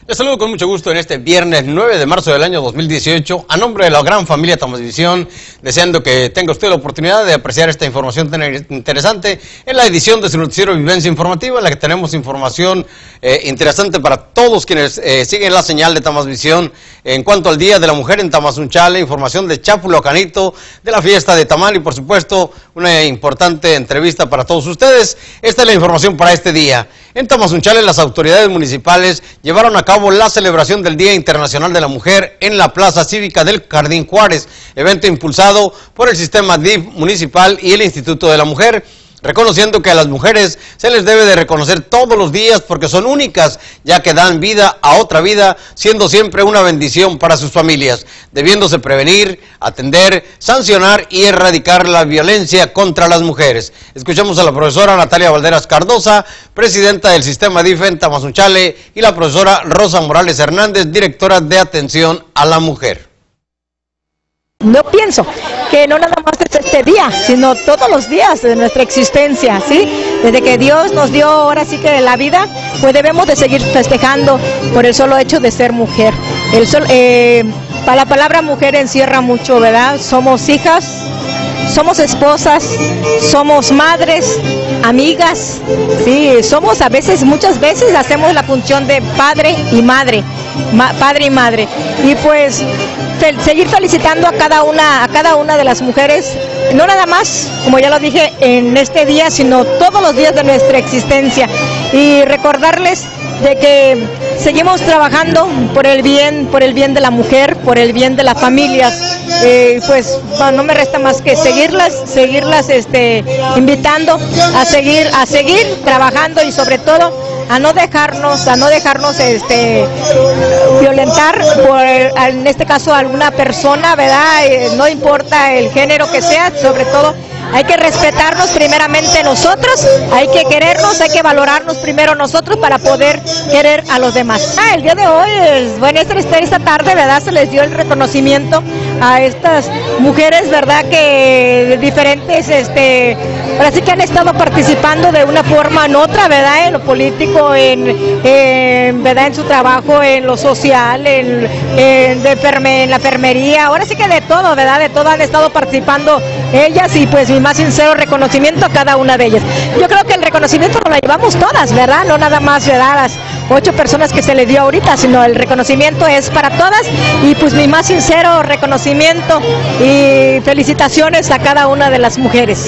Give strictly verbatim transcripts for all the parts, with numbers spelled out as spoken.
Les saludo con mucho gusto en este viernes nueve de marzo del año dos mil dieciocho, a nombre de la gran familia Tamasvisión, deseando que tenga usted la oportunidad de apreciar esta información tan interesante en la edición de su noticiero Vivencia Informativa, en la que tenemos información eh, interesante para todos quienes eh, siguen la señal de Tamasvisión en cuanto al Día de la Mujer en Tamazunchale, información de Chápulo Canito, de la fiesta de Tamal y por supuesto una importante entrevista para todos ustedes. Esta es la información para este día. En Tamazunchale, las autoridades municipales llevaron a cabo la celebración del Día Internacional de la Mujer en la Plaza Cívica del Jardín Juárez, evento impulsado por el sistema D I F municipal y el Instituto de la Mujer, reconociendo que a las mujeres se les debe de reconocer todos los días porque son únicas, ya que dan vida a otra vida, siendo siempre una bendición para sus familias, debiéndose prevenir, atender, sancionar y erradicar la violencia contra las mujeres. Escuchamos a la profesora Natalia Valderas Cardosa, presidenta del sistema D I F en Tamazunchale, y la profesora Rosa Morales Hernández, directora de Atención a la Mujer. No pienso que no nada más es este día, sino todos los días de nuestra existencia, ¿sí? Desde que Dios nos dio ahora sí que la vida, pues debemos de seguir festejando por el solo hecho de ser mujer. El sol, eh, la palabra mujer encierra mucho, ¿verdad? Somos hijas, somos esposas, somos madres, amigas, sí, somos a veces, muchas veces hacemos la función de padre y madre, ma, padre y madre, y pues fel, seguir felicitando a cada una, a cada una de las mujeres, no nada más, como ya lo dije, en este día, sino todos los días de nuestra existencia, y recordarles de que seguimos trabajando por el bien, por el bien de la mujer, por el bien de las familias. Eh, pues bueno, no me resta más que seguirlas, seguirlas este, invitando a seguir, a seguir trabajando y sobre todo a no dejarnos, a no dejarnos este, violentar por, en este caso, alguna persona, ¿verdad? Eh, no importa el género que sea, sobre todo hay que respetarnos primeramente nosotros, hay que querernos, hay que valorarnos primero nosotros para poder querer a los demás. Ah, el día de hoy, es, bueno, esta, esta tarde, ¿verdad? Se les dio el reconocimiento a estas mujeres, ¿verdad? Que de diferentes, este, ahora sí que han estado participando de una forma u otra, ¿verdad? En lo político, en, en, ¿verdad? En su trabajo, en lo social, en, en, de enferme, en la enfermería, ahora sí que de todo, ¿verdad? De todo han estado participando ellas y pues mi más sincero reconocimiento a cada una de ellas. Yo creo que el reconocimiento lo llevamos todas, ¿verdad? No nada más, ¿verdad? Las ocho personas que se le dio ahorita, sino el reconocimiento es para todas y pues mi más sincero reconocimiento y felicitaciones a cada una de las mujeres.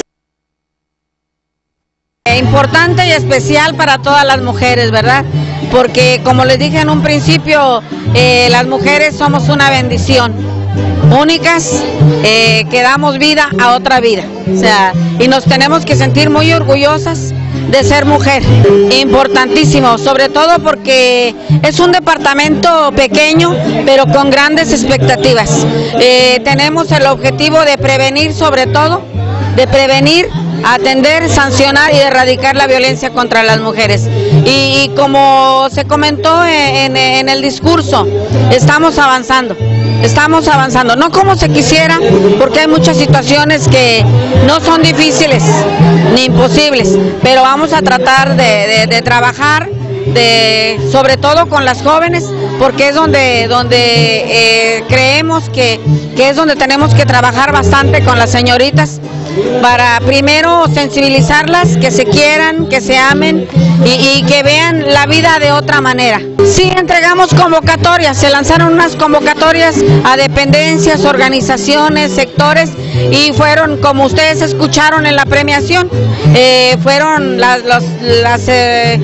Importante y especial para todas las mujeres, ¿verdad? Porque como les dije en un principio, eh, las mujeres somos una bendición, únicas, eh, que damos vida a otra vida, o sea, y nos tenemos que sentir muy orgullosas de ser mujer, importantísimo, sobre todo porque es un departamento pequeño, pero con grandes expectativas. Eh, tenemos el objetivo de prevenir, sobre todo, de prevenir, atender, sancionar y erradicar la violencia contra las mujeres. Y, y como se comentó en, en el discurso, estamos avanzando. Estamos avanzando, no como se quisiera, porque hay muchas situaciones que no son difíciles ni imposibles, pero vamos a tratar de, de, de trabajar, de, sobre todo con las jóvenes, porque es donde, donde eh, creemos que, que es donde tenemos que trabajar bastante con las señoritas, para primero sensibilizarlas, que se quieran, que se amen y, y que vean la vida de otra manera. Sí, entregamos convocatorias, se lanzaron unas convocatorias a dependencias, organizaciones, sectores y fueron, como ustedes escucharon en la premiación, eh, fueron las, los, las, eh,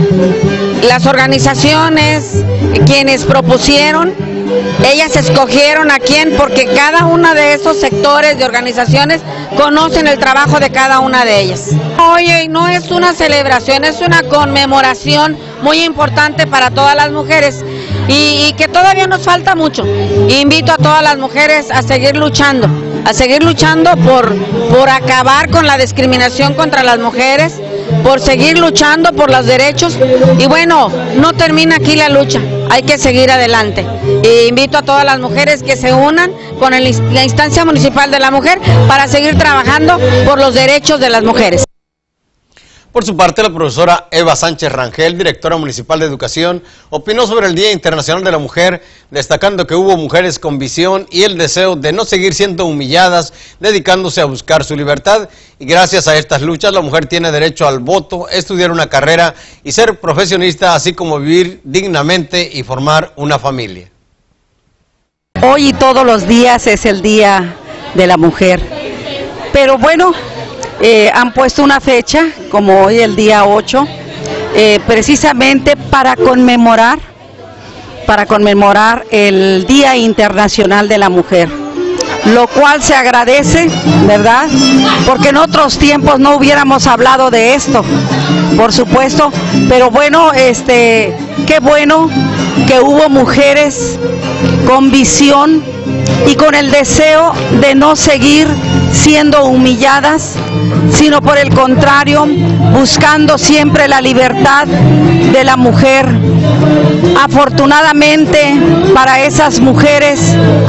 las organizaciones quienes propusieron. Ellas escogieron a quién, porque cada uno de esos sectores de organizaciones conocen el trabajo de cada una de ellas. Oye, no es una celebración, es una conmemoración muy importante para todas las mujeres y, y que todavía nos falta mucho. Invito a todas las mujeres a seguir luchando, a seguir luchando por, por acabar con la discriminación contra las mujeres, por seguir luchando por los derechos y bueno, no termina aquí la lucha, hay que seguir adelante. E invito a todas las mujeres que se unan con el, la instancia municipal de la mujer para seguir trabajando por los derechos de las mujeres. Por su parte, la profesora Eva Sánchez Rangel, directora municipal de Educación, opinó sobre el Día Internacional de la Mujer, destacando que hubo mujeres con visión y el deseo de no seguir siendo humilladas, dedicándose a buscar su libertad. Y gracias a estas luchas, la mujer tiene derecho al voto, estudiar una carrera y ser profesionista, así como vivir dignamente y formar una familia. Hoy y todos los días es el Día de la Mujer, pero bueno, eh, han puesto una fecha, como hoy el día ocho, eh, precisamente para conmemorar, para conmemorar el Día Internacional de la Mujer, lo cual se agradece, ¿verdad? Porque en otros tiempos no hubiéramos hablado de esto, por supuesto, pero bueno, este, qué bueno que hubo mujeres con visión y con el deseo de no seguir siendo humilladas, sino por el contrario, buscando siempre la libertad de la mujer. Afortunadamente para esas mujeres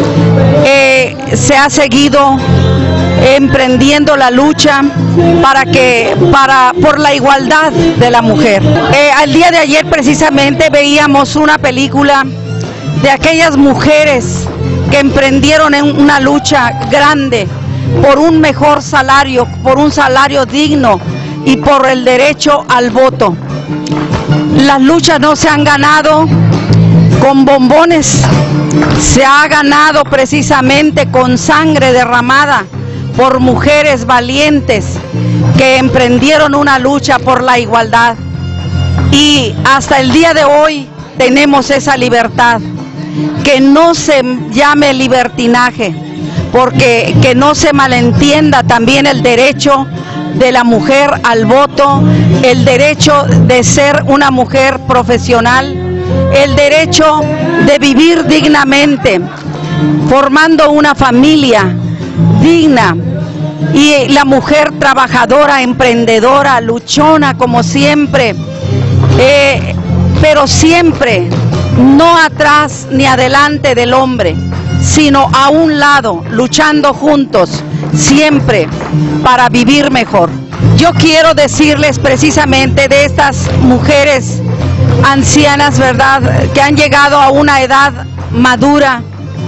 eh, se ha seguido emprendiendo la lucha para que para por la igualdad de la mujer. Eh, al día de ayer precisamente veíamos una película de aquellas mujeres que emprendieron en una lucha grande por un mejor salario, por un salario digno y por el derecho al voto. Las luchas no se han ganado con bombones, se ha ganado precisamente con sangre derramada por mujeres valientes que emprendieron una lucha por la igualdad. Y hasta el día de hoy tenemos esa libertad. Que no se llame libertinaje, porque que no se malentienda también el derecho de la mujer al voto, el derecho de ser una mujer profesional, el derecho de vivir dignamente, formando una familia digna, y la mujer trabajadora, emprendedora, luchona como siempre, eh, pero siempre no atrás ni adelante del hombre, sino a un lado, luchando juntos, siempre para vivir mejor. Yo quiero decirles precisamente de estas mujeres ancianas, ¿verdad?, que han llegado a una edad madura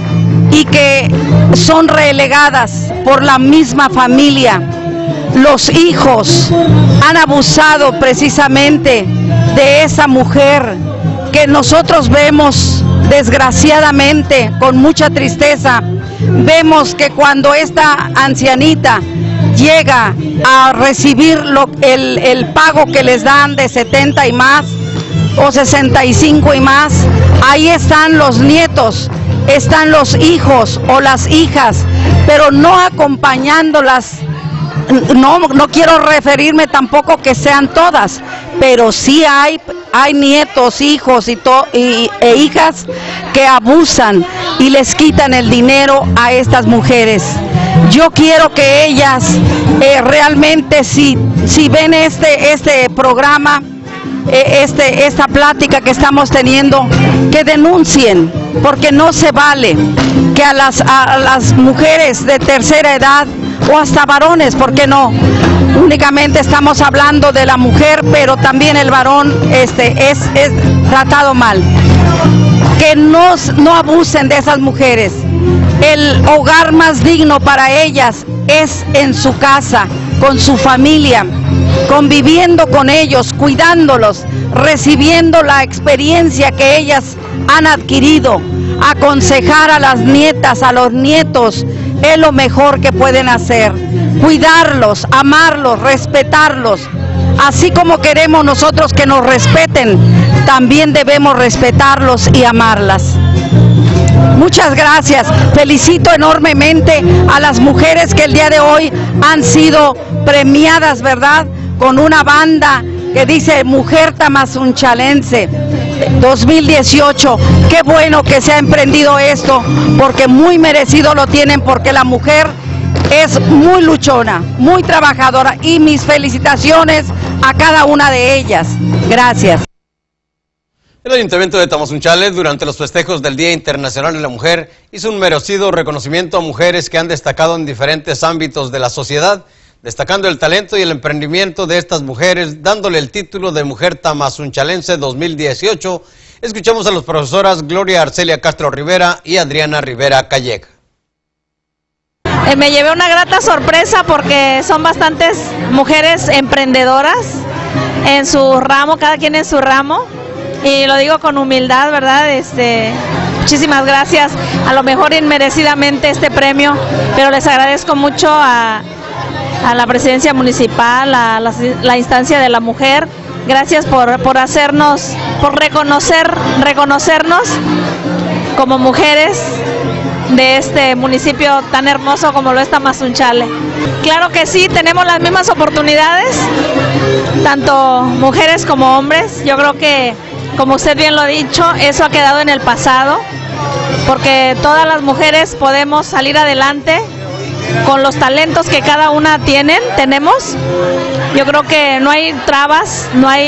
y que son relegadas por la misma familia. Los hijos han abusado precisamente de esa mujer que nosotros vemos, desgraciadamente, con mucha tristeza. Vemos que cuando esta ancianita llega a recibir lo, el, el pago que les dan de setenta y más, o sesenta y cinco y más, ahí están los nietos, están los hijos o las hijas, pero no acompañándolas. No, no quiero referirme tampoco que sean todas, pero sí hay, hay nietos, hijos y, to, y e hijas que abusan y les quitan el dinero a estas mujeres. Yo quiero que ellas eh, realmente, si, si ven este, este programa, eh, este, esta plática que estamos teniendo, que denuncien, porque no se vale que a las, a las mujeres de tercera edad o hasta varones, ¿por qué no? Únicamente estamos hablando de la mujer, pero también el varón este, es, es tratado mal. Que no, no abusen de esas mujeres. El hogar más digno para ellas es en su casa, con su familia, conviviendo con ellos, cuidándolos, recibiendo la experiencia que ellas han adquirido. Aconsejar a las nietas, a los nietos, es lo mejor que pueden hacer. Cuidarlos, amarlos, respetarlos. Así como queremos nosotros que nos respeten, también debemos respetarlos y amarlas. Muchas gracias. Felicito enormemente a las mujeres que el día de hoy han sido premiadas, ¿verdad?, con una banda que dice Mujer Tamazunchalense dos mil dieciocho. Qué bueno que se ha emprendido esto, porque muy merecido lo tienen, porque la mujer es muy luchona, muy trabajadora, y mis felicitaciones a cada una de ellas. Gracias. El Ayuntamiento de Tamazunchale, durante los festejos del Día Internacional de la Mujer, hizo un merecido reconocimiento a mujeres que han destacado en diferentes ámbitos de la sociedad. destacando el talento y el emprendimiento de estas mujeres, dándole el título de Mujer Tamazunchalense dos mil dieciocho. Escuchamos a las profesoras Gloria Arcelia Castro Rivera y Adriana Rivera Calleja. Eh, me llevé una grata sorpresa porque son bastantes mujeres emprendedoras en su ramo, cada quien en su ramo, y lo digo con humildad, ¿verdad? Este, muchísimas gracias, a lo mejor inmerecidamente este premio, pero les agradezco mucho a, a la presidencia municipal, a la, la instancia de la mujer. Gracias por, por hacernos, por reconocer, reconocernos como mujeres de este municipio tan hermoso como lo es Tamazunchale. Claro que sí, tenemos las mismas oportunidades, tanto mujeres como hombres. Yo creo que, como usted bien lo ha dicho, eso ha quedado en el pasado, porque todas las mujeres podemos salir adelante con los talentos que cada una tienen, tenemos. Yo creo que no hay trabas, no hay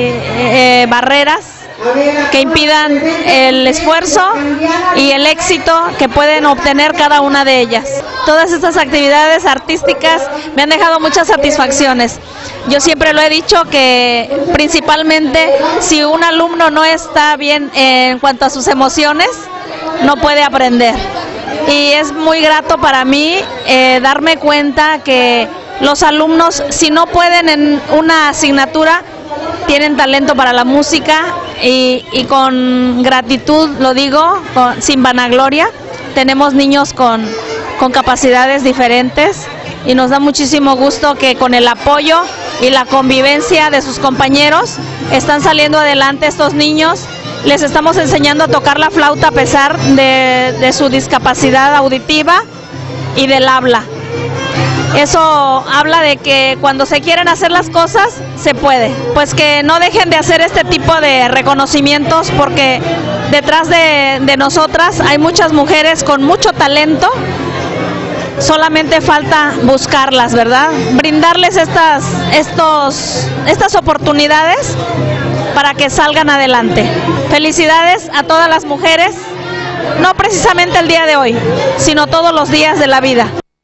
eh, barreras que impidan el esfuerzo y el éxito que pueden obtener cada una de ellas. Todas estas actividades artísticas me han dejado muchas satisfacciones. Yo siempre lo he dicho que principalmente si un alumno no está bien en cuanto a sus emociones, no puede aprender. Y es muy grato para mí eh, darme cuenta que los alumnos, si no pueden en una asignatura, tienen talento para la música, y, y con gratitud lo digo, con, sin vanagloria. Tenemos niños con, con capacidades diferentes y nos da muchísimo gusto que con el apoyo y la convivencia de sus compañeros están saliendo adelante estos niños. Les estamos enseñando a tocar la flauta a pesar de, de su discapacidad auditiva y del habla. Eso habla de que cuando se quieren hacer las cosas, se puede. Pues que no dejen de hacer este tipo de reconocimientos, porque detrás de, de nosotras hay muchas mujeres con mucho talento. Solamente falta buscarlas, ¿verdad? Brindarles estas, estos, estas oportunidades para que salgan adelante. Felicidades a todas las mujeres, no precisamente el día de hoy, sino todos los días de la vida.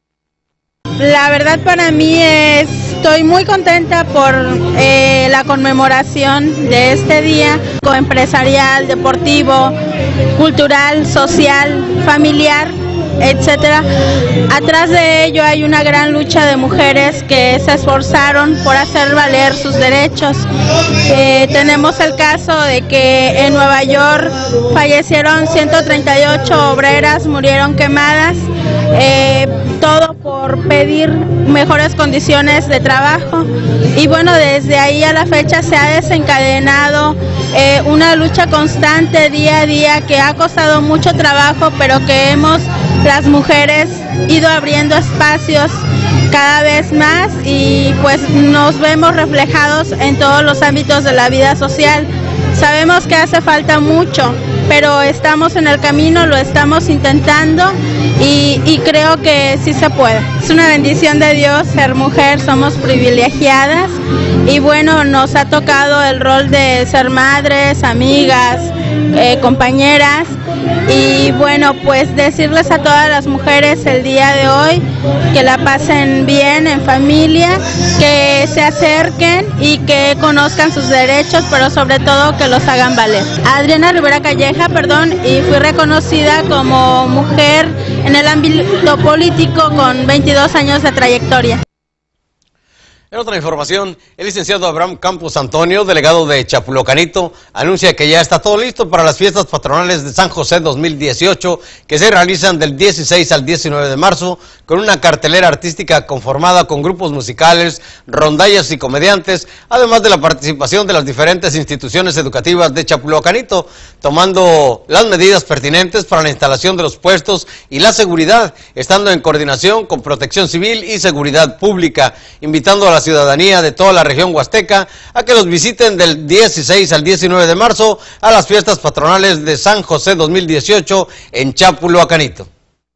La verdad, para mí es, estoy muy contenta por eh, la conmemoración de este día empresarial, deportivo, cultural, social, familiar, etcétera. Atrás de ello hay una gran lucha de mujeres que se esforzaron por hacer valer sus derechos. Eh, tenemos el caso de que en Nueva York fallecieron ciento treinta y ocho obreras, murieron quemadas, eh, todo por pedir mejores condiciones de trabajo. Y bueno, desde ahí a la fecha se ha desencadenado eh, una lucha constante día a día que ha costado mucho trabajo, pero que hemos las mujeres ido abriendo espacios cada vez más, y pues nos vemos reflejados en todos los ámbitos de la vida social. Sabemos que hace falta mucho, pero estamos en el camino, lo estamos intentando, y, y creo que sí se puede. Es una bendición de Dios ser mujer, somos privilegiadas, y bueno, nos ha tocado el rol de ser madres, amigas, eh, compañeras. Y bueno, pues decirles a todas las mujeres el día de hoy que la pasen bien en familia, que se acerquen y que conozcan sus derechos, pero sobre todo que los hagan valer. Adriana Rivera Calleja, perdón, y fui reconocida como mujer en el ámbito político con veintidós años de trayectoria. En otra información, el licenciado Abraham Campos Antonio, delegado de Chapulocanito, anuncia que ya está todo listo para las fiestas patronales de San José dos mil dieciocho, que se realizan del dieciséis al diecinueve de marzo, con una cartelera artística conformada con grupos musicales, rondallas y comediantes, además de la participación de las diferentes instituciones educativas de Chapulocanito, tomando las medidas pertinentes para la instalación de los puestos y la seguridad, estando en coordinación con Protección Civil y Seguridad Pública, invitando a la ciudadanía de toda la región huasteca a que los visiten del dieciséis al diecinueve de marzo a las fiestas patronales de San José dos mil dieciocho en Chapulocanito.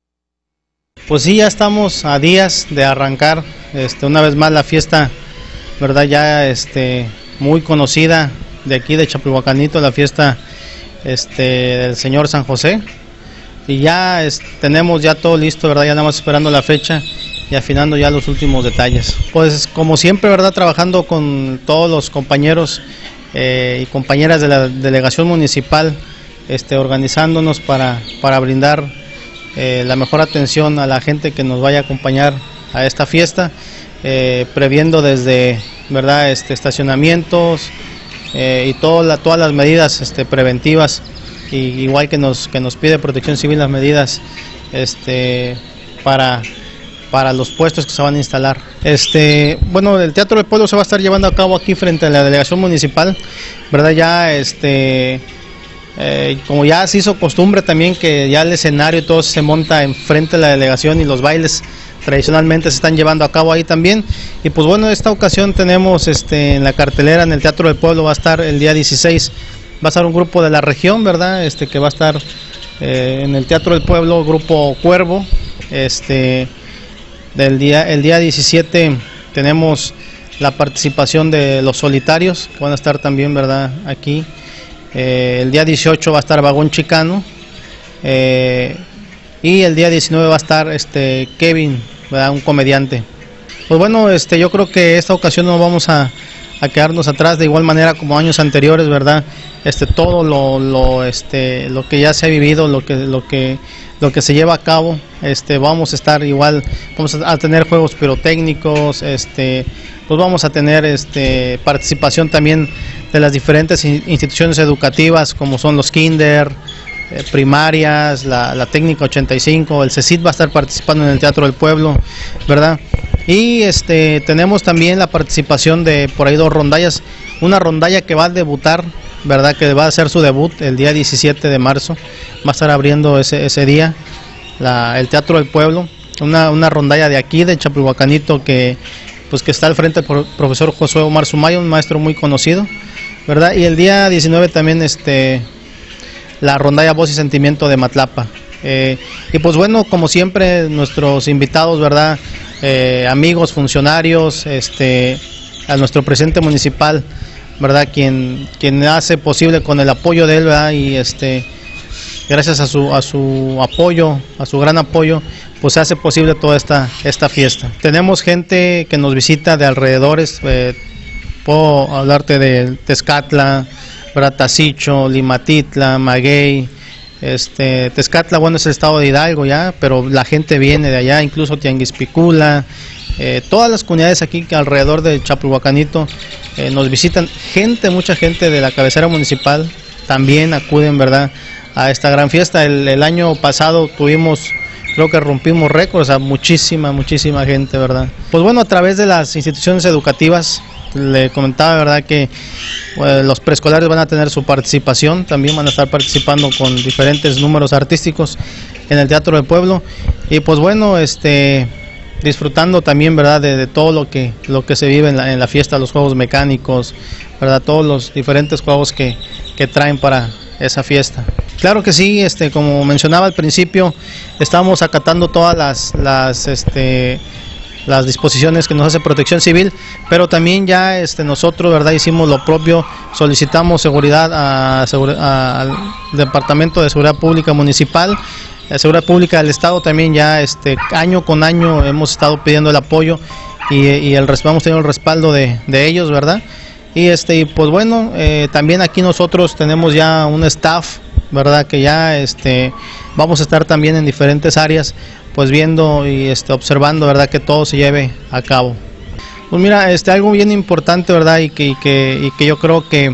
Pues sí, ya estamos a días de arrancar este, una vez más la fiesta, verdad, ya este, muy conocida de aquí de Chapulocanito, la fiesta este, del Señor San José, y ya es, tenemos ya todo listo, verdad, ya andamos esperando la fecha. y afinando ya los últimos detalles. Pues como siempre, ¿verdad? Trabajando con todos los compañeros eh, y compañeras de la delegación municipal, este, organizándonos para, para brindar eh, la mejor atención a la gente que nos vaya a acompañar a esta fiesta, eh, previendo desde, ¿verdad? Este, estacionamientos eh, y toda la, todas las medidas este, preventivas, y igual que nos, que nos pide Protección Civil las medidas este, para... para los puestos que se van a instalar. Este, bueno, el Teatro del Pueblo se va a estar llevando a cabo aquí frente a la delegación municipal, ¿verdad? Ya, este, eh, como ya se hizo costumbre también que ya el escenario y todo se monta enfrente de la delegación y los bailes tradicionalmente se están llevando a cabo ahí también. Y pues bueno, esta ocasión tenemos este, en la cartelera en el Teatro del Pueblo va a estar el día dieciséis, va a estar un grupo de la región, ¿verdad? Este, que va a estar eh, en el Teatro del Pueblo, Grupo Cuervo, este... Del día, el día diecisiete tenemos la participación de Los Solitarios, que van a estar también, ¿verdad? Aquí. Eh, el día dieciocho va a estar Vagón Chicano. Eh, y el día diecinueve va a estar este Kevin, ¿verdad? Un comediante. Pues bueno, este, yo creo que esta ocasión no vamos a, a quedarnos atrás, de igual manera como años anteriores, ¿verdad? Este, todo lo, lo, este, lo que ya se ha vivido, lo que, lo que lo que se lleva a cabo, este, vamos a estar igual, vamos a tener juegos pirotécnicos, este, pues vamos a tener este, participación también de las diferentes instituciones educativas como son los kinder, eh, primarias, la, la técnica ochenta y cinco, el CECIT va a estar participando en el Teatro del Pueblo, ¿verdad? Y este, tenemos también la participación de por ahí dos rondallas, una rondalla que va a debutar, ¿verdad? Que va a hacer su debut el día diecisiete de marzo, va a estar abriendo ese, ese día la, el Teatro del Pueblo, una, una rondalla de aquí, de Chapilhuacanito, que pues que está al frente del profesor Josué Omar Sumaya, un maestro muy conocido, ¿verdad? Y el día diecinueve también este, la rondalla Voz y Sentimiento de Matlapa. Eh, y pues bueno, como siempre, nuestros invitados, ¿verdad? Eh, amigos, funcionarios, este, a nuestro presidente municipal, ¿verdad? Quien, quien hace posible con el apoyo de él, ¿verdad? Y este, gracias a su, a su apoyo, a su gran apoyo, pues se hace posible toda esta, esta fiesta. Tenemos gente que nos visita de alrededores, eh, puedo hablarte de Tezcatla, ¿verdad? Tazicho, Limatitla, Maguey, este, Tezcatla, bueno, es el estado de Hidalgo ya, pero la gente viene de allá, incluso Tianguispicula, eh, todas las comunidades aquí que alrededor de Chapilhuacanito eh, nos visitan, gente, mucha gente de la cabecera municipal también acuden, ¿verdad?, a esta gran fiesta. El, el año pasado tuvimos, creo que rompimos récords, a muchísima, muchísima gente, ¿verdad? Pues bueno, a través de las instituciones educativas, le comentaba, ¿verdad?, que eh, los preescolares van a tener su participación, también van a estar participando con diferentes números artísticos en el Teatro del Pueblo, y pues bueno, este, disfrutando también, ¿verdad?, de, de todo lo que, lo que se vive en la, en la fiesta, los juegos mecánicos, ¿verdad?, todos los diferentes juegos que, que traen para esa fiesta. Claro que sí, este, como mencionaba al principio, estamos acatando todas las, las, este, las disposiciones que nos hace Protección Civil, pero también ya este, nosotros, ¿verdad?, hicimos lo propio, solicitamos seguridad a, a, al Departamento de Seguridad Pública Municipal, la Seguridad Pública del Estado también ya este, año con año hemos estado pidiendo el apoyo y, y el, vamos teniendo el respaldo de, de ellos, ¿verdad? Y este, pues bueno, eh, también aquí nosotros tenemos ya un staff, ¿verdad?, que ya este, vamos a estar también en diferentes áreas, pues viendo y este, observando, ¿verdad?, que todo se lleve a cabo. Pues mira, este, algo bien importante, ¿verdad?, y que, y que, y que yo creo que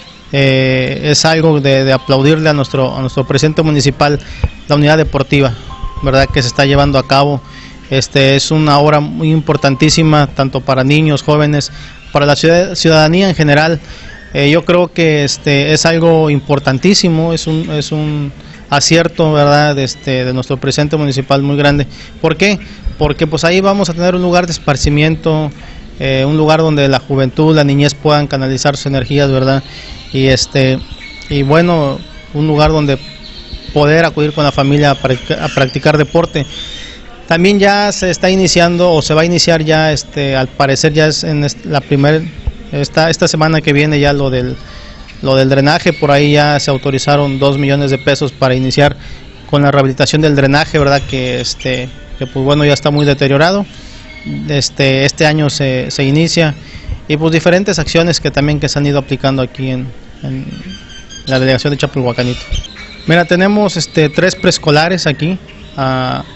eh, es algo de, de aplaudirle a nuestro, a nuestro presidente municipal, la unidad deportiva, ¿verdad?, que se está llevando a cabo. Este, es una obra muy importantísima, tanto para niños, jóvenes, para la ciudadanía en general. Eh, yo creo que este, es algo importantísimo, es un, es un acierto, ¿verdad?, de, este, de nuestro presidente municipal muy grande. ¿Por qué? Porque pues ahí vamos a tener un lugar de esparcimiento, eh, un lugar donde la juventud, la niñez puedan canalizar sus energías, ¿verdad? Y, este, y bueno, un lugar donde poder acudir con la familia a practicar, a practicar deporte. También ya se está iniciando o se va a iniciar ya, este, al parecer ya es en la primera, esta, esta semana que viene ya lo del, lo del drenaje, por ahí ya se autorizaron dos millones de pesos para iniciar con la rehabilitación del drenaje, ¿verdad?, que, este, que pues bueno ya está muy deteriorado. este, este año se, se inicia, y pues diferentes acciones que también que se han ido aplicando aquí en, en la delegación de Chapulhuacanito. Mira, tenemos este, tres preescolares aquí, a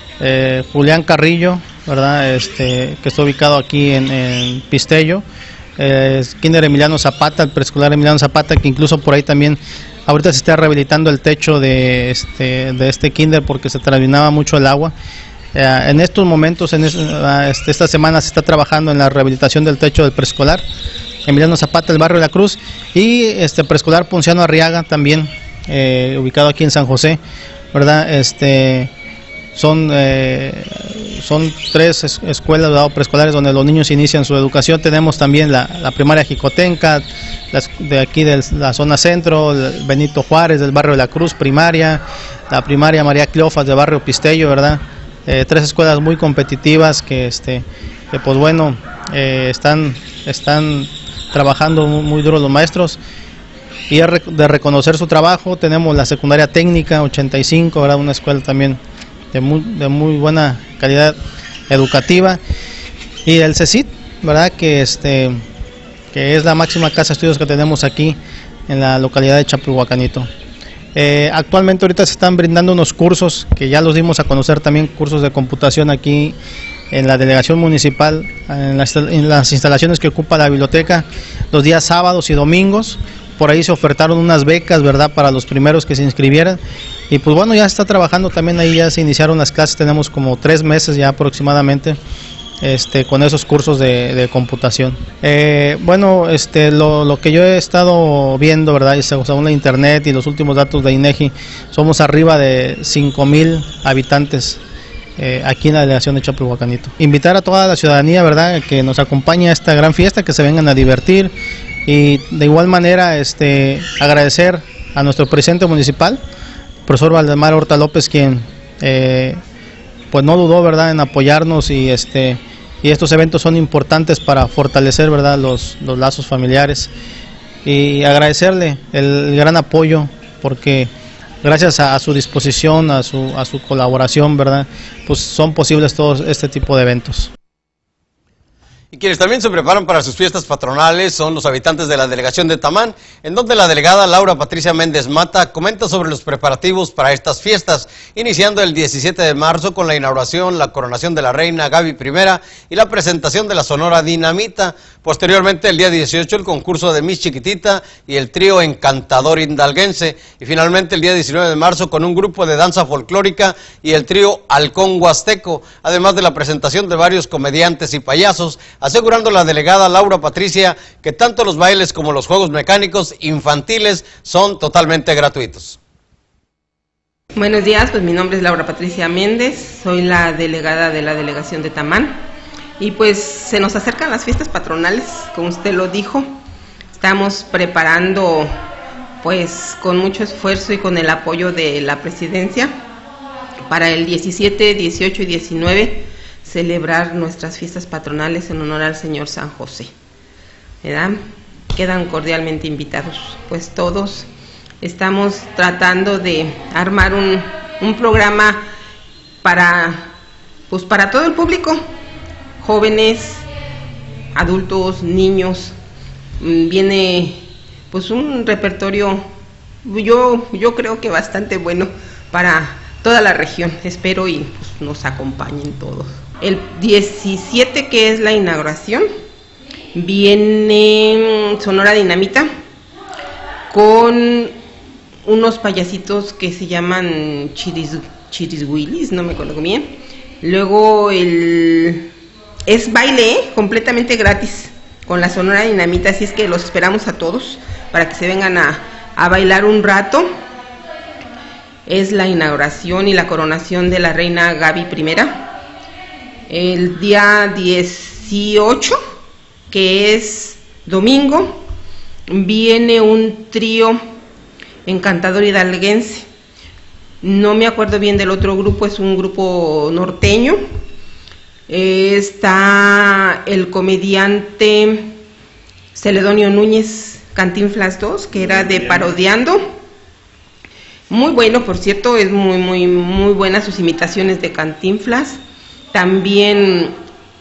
eh, Julián Carrillo, ¿verdad? Este, que está ubicado aquí en, en Pistello, eh, Kinder Emiliano Zapata, el preescolar Emiliano Zapata, que incluso por ahí también ahorita se está rehabilitando el techo de este, de este kinder porque se terminaba mucho el agua. Eh, en estos momentos, en es, este, esta semana se está trabajando en la rehabilitación del techo del preescolar Emiliano Zapata, el barrio de la Cruz, y este preescolar Ponciano Arriaga también, eh, ubicado aquí en San José, ¿verdad? Este, son, eh, son tres es, escuelas o preescolares donde los niños inician su educación. Tenemos también la, la primaria Jicotenca, las, de aquí de la zona centro, el Benito Juárez del barrio de la Cruz, primaria, la primaria María Cleofas del barrio Pistello, ¿verdad? Eh, tres escuelas muy competitivas que, este, que pues bueno, eh, están, están trabajando muy, muy duro los maestros, y es de reconocer su trabajo. Tenemos la secundaria técnica ochenta y cinco, ¿verdad? Una escuela también de muy, de muy buena calidad educativa, y el CECIT, ¿verdad? Que, este, que es la máxima casa de estudios que tenemos aquí en la localidad de Chapulhuacanito. Eh, actualmente ahorita se están brindando unos cursos que ya los dimos a conocer también, cursos de computación aquí en la delegación municipal, en las, en las instalaciones que ocupa la biblioteca, los días sábados y domingos. Por ahí se ofertaron unas becas, ¿verdad?, para los primeros que se inscribieran, y pues bueno, ya está trabajando también ahí, ya se iniciaron las clases, tenemos como tres meses ya aproximadamente este, con esos cursos de, de computación. Eh, bueno, este, lo, lo que yo he estado viendo, ¿verdad?, y según la internet y los últimos datos de INEGI, somos arriba de cinco mil habitantes eh, aquí en la delegación de Chapulhuacanito. Invitar a toda la ciudadanía, ¿verdad?, que nos acompañe a esta gran fiesta, que se vengan a divertir, y de igual manera este, agradecer a nuestro presidente municipal, profesor Valdemar Horta López, quien eh, pues no dudó, ¿verdad?, en apoyarnos, y este y estos eventos son importantes para fortalecer, ¿verdad?, los, los lazos familiares, y agradecerle el, el gran apoyo, porque gracias a, a su disposición, a su, a su colaboración, ¿verdad?, pues son posibles todos este tipo de eventos. Y quienes también se preparan para sus fiestas patronales son los habitantes de la delegación de Tamán, en donde la delegada Laura Patricia Méndez Mata comenta sobre los preparativos para estas fiestas, iniciando el diecisiete de marzo con la inauguración, la coronación de la reina Gaby primera y la presentación de la Sonora Dinamita. Posteriormente, el día dieciocho, el concurso de Miss Chiquitita y el trío Encantador Hidalguense. Y finalmente, el día diecinueve de marzo, con un grupo de danza folclórica y el trío Halcón Huasteco, además de la presentación de varios comediantes y payasos, asegurando la delegada Laura Patricia que tanto los bailes como los juegos mecánicos infantiles son totalmente gratuitos. Buenos días, pues mi nombre es Laura Patricia Méndez, soy la delegada de la delegación de Tamán, y pues se nos acercan las fiestas patronales, como usted lo dijo. Estamos preparando pues con mucho esfuerzo y con el apoyo de la presidencia para el diecisiete, dieciocho y diecinueve celebrar nuestras fiestas patronales en honor al señor San José, ¿verdad? Quedan cordialmente invitados, pues todos estamos tratando de armar un, un programa para, pues para todo el público, jóvenes, adultos, niños. Viene pues un repertorio, yo, yo creo que bastante bueno para toda la región, espero y pues, nos acompañen todos. El diecisiete, que es la inauguración, viene Sonora Dinamita con unos payasitos que se llaman chiris, chirishuilis, no me acuerdo bien. Luego el es baile, ¿eh? completamente gratis con la Sonora Dinamita, así es que los esperamos a todos para que se vengan a, a bailar un rato. Es la inauguración y la coronación de la reina Gaby primera. El día dieciocho, que es domingo, viene un trío Encantador Hidalguense. No me acuerdo bien del otro grupo, es un grupo norteño. Eh, está el comediante Celedonio Núñez, Cantinflas dos, que era de Parodiando. Muy bueno, por cierto, es muy, muy, muy buenas sus imitaciones de Cantinflas. También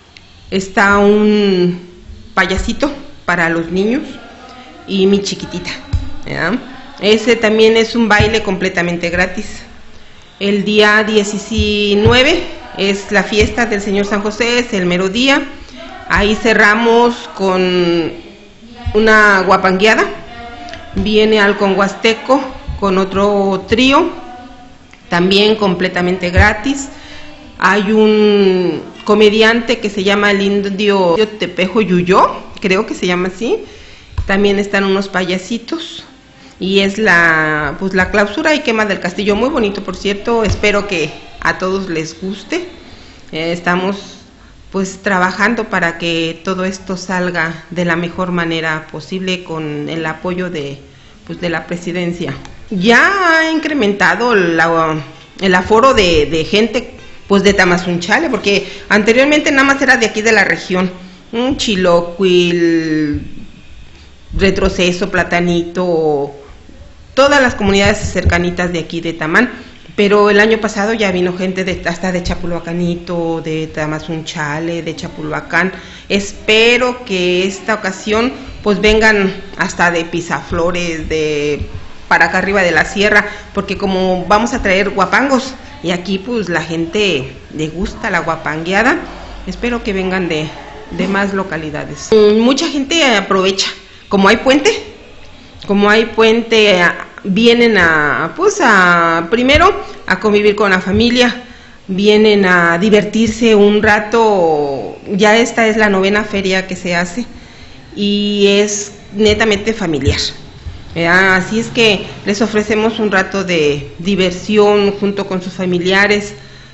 está un payasito para los niños y mi chiquitita, ¿verdad? Ese también es un baile completamente gratis. El día diecinueve es la fiesta del Señor San José, es el mero día. Ahí cerramos con una guapangueada. Viene Halcón Huasteco con otro trío, también completamente gratis. Hay un comediante que se llama el Indio Tepejo Yuyó, creo que se llama así. También están unos payasitos. Y es la, pues la clausura y quema del castillo, muy bonito por cierto, espero que a todos les guste. Eh, estamos pues trabajando para que todo esto salga de la mejor manera posible con el apoyo de, pues, de la presidencia. Ya ha incrementado la, el aforo de, de gente pues de Tamazunchale, porque anteriormente nada más era de aquí de la región, un Chilocuil, Retroceso, Platanito, todas las comunidades cercanitas de aquí de Tamán, pero el año pasado ya vino gente de, hasta de Chapulhuacanito, de Tamazunchale, de Chapulhuacán. Espero que esta ocasión pues vengan hasta de Pisaflores, de para acá arriba de la sierra, porque como vamos a traer guapangos y aquí pues la gente le gusta la guapangueada, espero que vengan de, de más localidades. Mucha gente aprovecha, como hay puente, como hay puente, vienen a, pues a, primero a convivir con la familia, vienen a divertirse un rato. Ya esta es la novena feria que se hace y es netamente familiar, ¿verdad? Así es que les ofrecemos un rato de diversión junto con sus familiares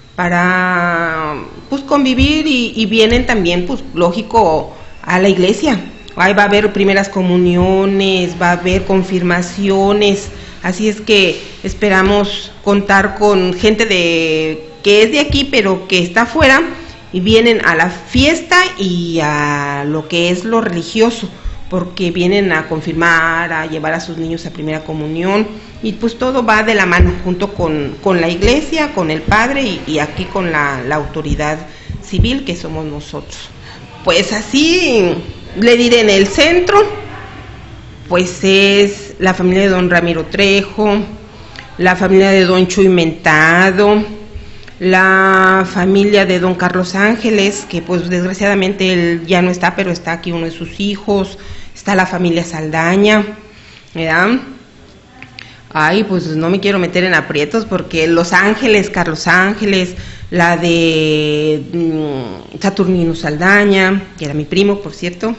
para pues convivir y, y vienen también, pues lógico, a la iglesia. Ahí va a haber primeras comuniones, va a haber confirmaciones, así es que esperamos contar con gente de que es de aquí pero que está afuera y vienen a la fiesta y a lo que es lo religioso, porque vienen a confirmar, a llevar a sus niños a primera comunión y pues todo va de la mano junto con, con la iglesia, con el padre y, y aquí con la, la autoridad civil que somos nosotros. Pues así le diré, en el centro pues es la familia de don Ramiro Trejo, la familia de don Chuy Mentado, la familia de don Carlos Ángeles, que pues desgraciadamente él ya no está, pero está aquí uno de sus hijos, está la familia Saldaña, ¿verdad? Ay, pues no me quiero meter en aprietos porque Los Ángeles, Carlos Ángeles, la de mmm, Saturnino Saldaña, que era mi primo, por cierto,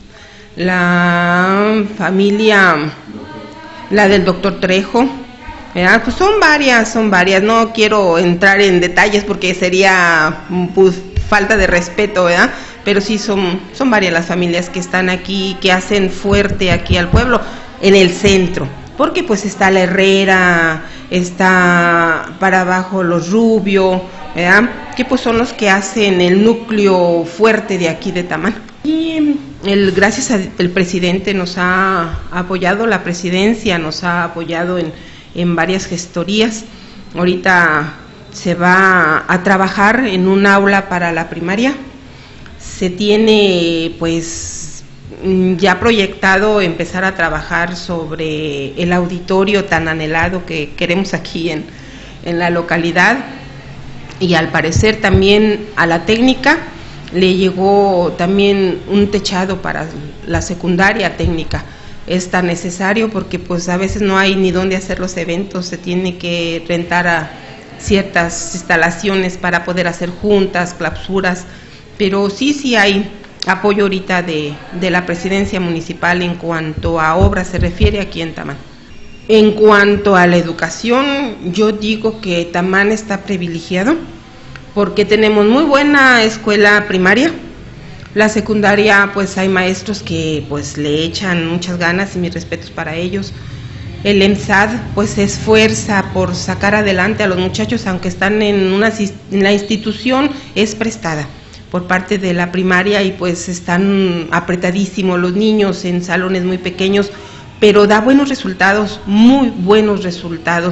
la familia, la del doctor Trejo, ¿verdad? Pues son varias, son varias, no quiero entrar en detalles porque sería pues falta de respeto, ¿verdad? Pero sí son, son varias las familias que están aquí, que hacen fuerte aquí al pueblo, en el centro. Porque pues está la Herrera, está para abajo los Rubio, ¿verdad? Que pues son los que hacen el núcleo fuerte de aquí de Tamán. Y el, gracias al presidente nos ha apoyado, la presidencia nos ha apoyado en, en varias gestorías. Ahorita se va a trabajar en un aula para la primaria. Se tiene pues ya proyectado empezar a trabajar sobre el auditorio tan anhelado que queremos aquí en, en la localidad, y al parecer también a la técnica le llegó también un techado para la secundaria técnica. Es tan necesario porque pues a veces no hay ni dónde hacer los eventos, se tiene que rentar a ciertas instalaciones para poder hacer juntas, clausuras, pero sí, sí hay apoyo ahorita de, de la presidencia municipal en cuanto a obras se refiere aquí en Tamán. En cuanto a la educación, yo digo que Tamán está privilegiado porque tenemos muy buena escuela primaria. La secundaria, pues hay maestros que pues le echan muchas ganas y mis respetos para ellos. El EMSAD pues se esfuerza por sacar adelante a los muchachos, aunque están en, una, en la institución, es prestada por parte de la primaria y pues están apretadísimos los niños en salones muy pequeños, pero da buenos resultados, muy buenos resultados.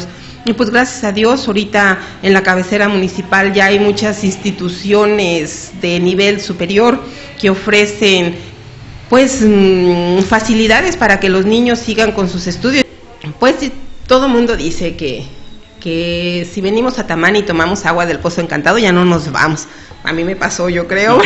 Y pues gracias a Dios, ahorita en la cabecera municipal ya hay muchas instituciones de nivel superior que ofrecen pues facilidades para que los niños sigan con sus estudios. Pues todo el mundo dice que, que si venimos a Tamán y tomamos agua del Pozo Encantado ya no nos vamos. A mí me pasó, yo creo,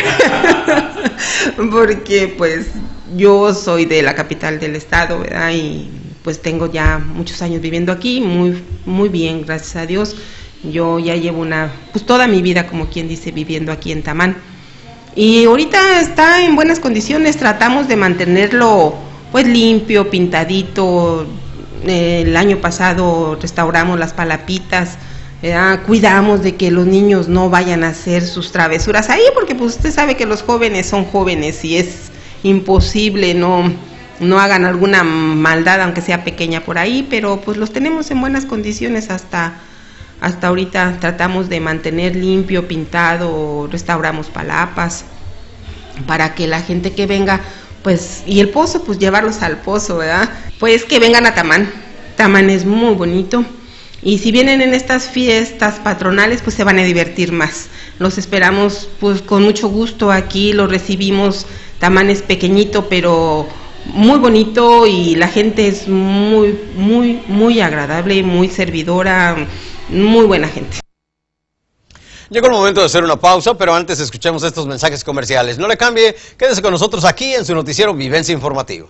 porque pues yo soy de la capital del estado, ¿verdad? Y pues tengo ya muchos años viviendo aquí, muy, muy bien, gracias a Dios. Yo ya llevo una, pues toda mi vida, como quien dice, viviendo aquí en Tamán. Y ahorita está en buenas condiciones, tratamos de mantenerlo pues limpio, pintadito. El año pasado restauramos las palapitas, ¿verdad? Cuidamos de que los niños no vayan a hacer sus travesuras ahí, porque pues usted sabe que los jóvenes son jóvenes y es imposible no, no hagan alguna maldad, aunque sea pequeña por ahí, pero pues los tenemos en buenas condiciones hasta, hasta ahorita. Tratamos de mantener limpio, pintado, restauramos palapas, para que la gente que venga, pues, y el pozo, pues llevarlos al pozo, ¿verdad? Pues que vengan a Tamán. Tamán es muy bonito. Y si vienen en estas fiestas patronales, pues se van a divertir más. Los esperamos pues con mucho gusto aquí, los recibimos. Tamán es pequeñito, pero muy bonito y la gente es muy, muy, muy agradable, muy servidora, muy buena gente. Llegó el momento de hacer una pausa, pero antes escuchemos estos mensajes comerciales. No le cambie, quédese con nosotros aquí en su noticiero Vivencia Informativa.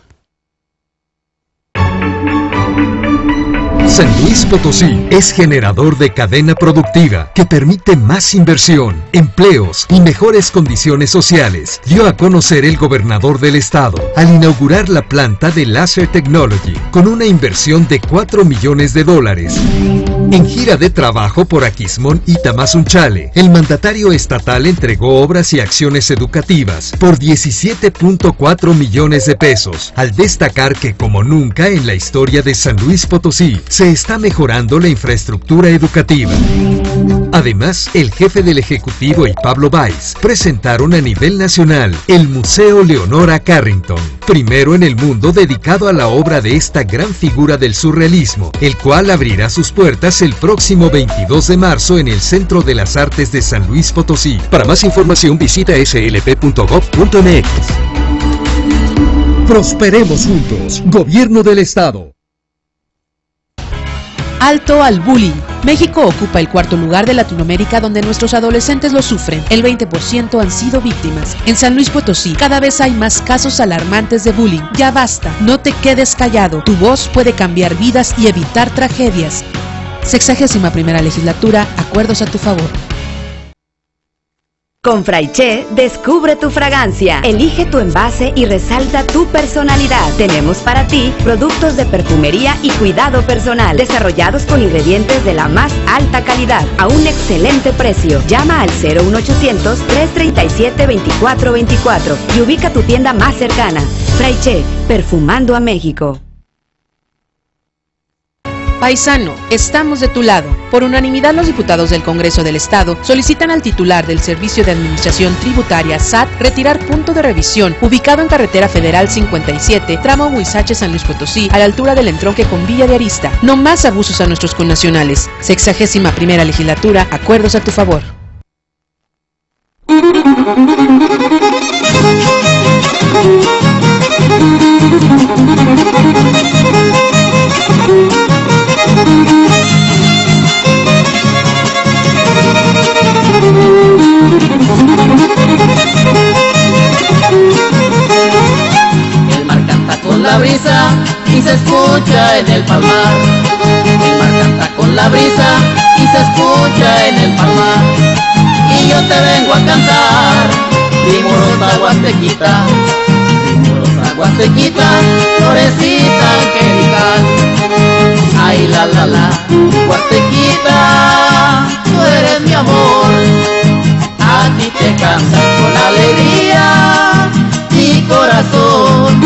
San Luis Potosí es generador de cadena productiva que permite más inversión, empleos y mejores condiciones sociales, dio a conocer el gobernador del estado al inaugurar la planta de Laser Technology con una inversión de cuatro millones de dólares. En gira de trabajo por Aquismón y Tamazunchale, el mandatario estatal entregó obras y acciones educativas por diecisiete punto cuatro millones de pesos, al destacar que como nunca en la historia de San Luis Potosí se está mejorando la infraestructura educativa. Además, el jefe del Ejecutivo y Pablo Báez presentaron a nivel nacional el Museo Leonora Carrington, primero en el mundo dedicado a la obra de esta gran figura del surrealismo, el cual abrirá sus puertas el próximo veintidós de marzo en el Centro de las Artes de San Luis Potosí. Para más información visita s l p punto gov punto m x. Prosperemos juntos. Gobierno del Estado. Alto al bullying. México ocupa el cuarto lugar de Latinoamérica donde nuestros adolescentes lo sufren. El veinte por ciento han sido víctimas. En San Luis Potosí, cada vez hay más casos alarmantes de bullying. Ya basta, no te quedes callado. Tu voz puede cambiar vidas y evitar tragedias. Sexagésima primera legislatura, acuerdos a tu favor. Con Fraiche, descubre tu fragancia, elige tu envase y resalta tu personalidad. Tenemos para ti productos de perfumería y cuidado personal, desarrollados con ingredientes de la más alta calidad, a un excelente precio. Llama al cero uno ochocientos, tres treinta y siete, veinticuatro veinticuatro y ubica tu tienda más cercana. Fraiche, perfumando a México. Paisano, estamos de tu lado. Por unanimidad, los diputados del Congreso del Estado solicitan al titular del Servicio de Administración Tributaria S A T retirar punto de revisión ubicado en Carretera Federal cincuenta y siete, tramo Huizache, San Luis Potosí, a la altura del entronque con Villa de Arista. No más abusos a nuestros connacionales. Sexagésima primera legislatura, acuerdos a tu favor. El mar canta con la brisa y se escucha en el palmar. El mar canta con la brisa y se escucha en el palmar. Y yo te vengo a cantar, primorosa Huastequita, primorosa Huastequita, florecita angelical. Ay la la la, Huastequita, tú eres mi amor. A ti te canta con alegría mi corazón.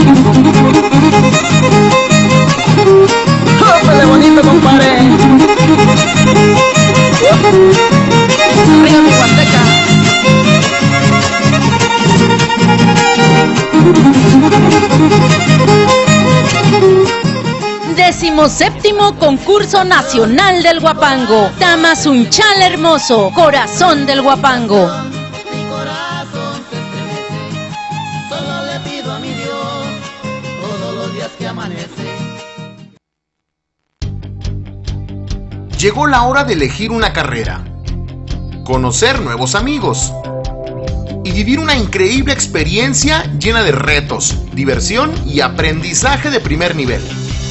¡Ópale bonito, compadre! ¡Arriba mi Huasteca! decimoséptimo Concurso Nacional del Huapango. Tamazunchale hermoso, corazón del Huapango. Mi corazón se estremece, solo le pido a mi Dios todos los días que amanece. Llegó la hora de elegir una carrera, conocer nuevos amigos y vivir una increíble experiencia llena de retos, diversión y aprendizaje de primer nivel.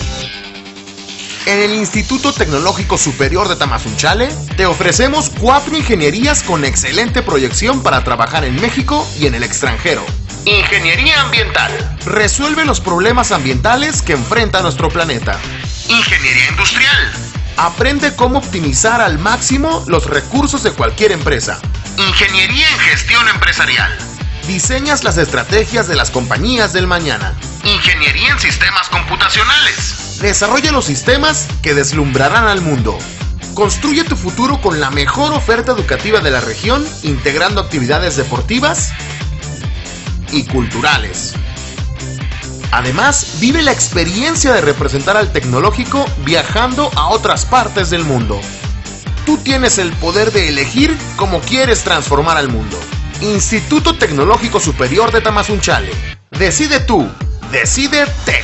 En el Instituto Tecnológico Superior de Tamazunchale te ofrecemos cuatro ingenierías con excelente proyección para trabajar en México y en el extranjero. Ingeniería ambiental. Resuelve los problemas ambientales que enfrenta nuestro planeta. Ingeniería industrial. Aprende cómo optimizar al máximo los recursos de cualquier empresa. Ingeniería en gestión empresarial. Diseñas las estrategias de las compañías del mañana. Ingeniería en sistemas computacionales. Desarrolla los sistemas que deslumbrarán al mundo. Construye tu futuro con la mejor oferta educativa de la región, integrando actividades deportivas y culturales. Además, vive la experiencia de representar al tecnológico viajando a otras partes del mundo. Tú tienes el poder de elegir cómo quieres transformar al mundo. Instituto Tecnológico Superior de Tamazunchale. Decide tú. Decide Tec.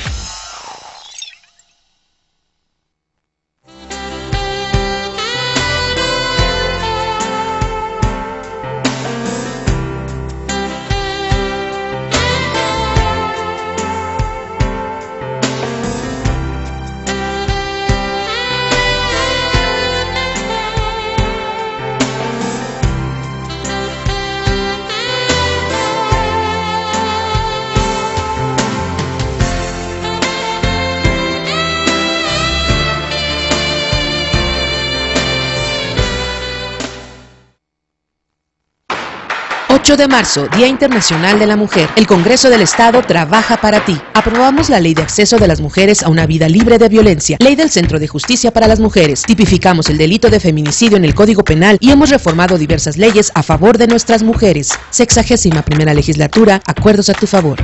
ocho de marzo, Día Internacional de la Mujer. El Congreso del Estado trabaja para ti. Aprobamos la Ley de Acceso de las Mujeres a una Vida Libre de Violencia, Ley del Centro de Justicia para las Mujeres. Tipificamos el delito de feminicidio en el Código Penal y hemos reformado diversas leyes a favor de nuestras mujeres. Sexagésima primera legislatura, acuerdos a tu favor.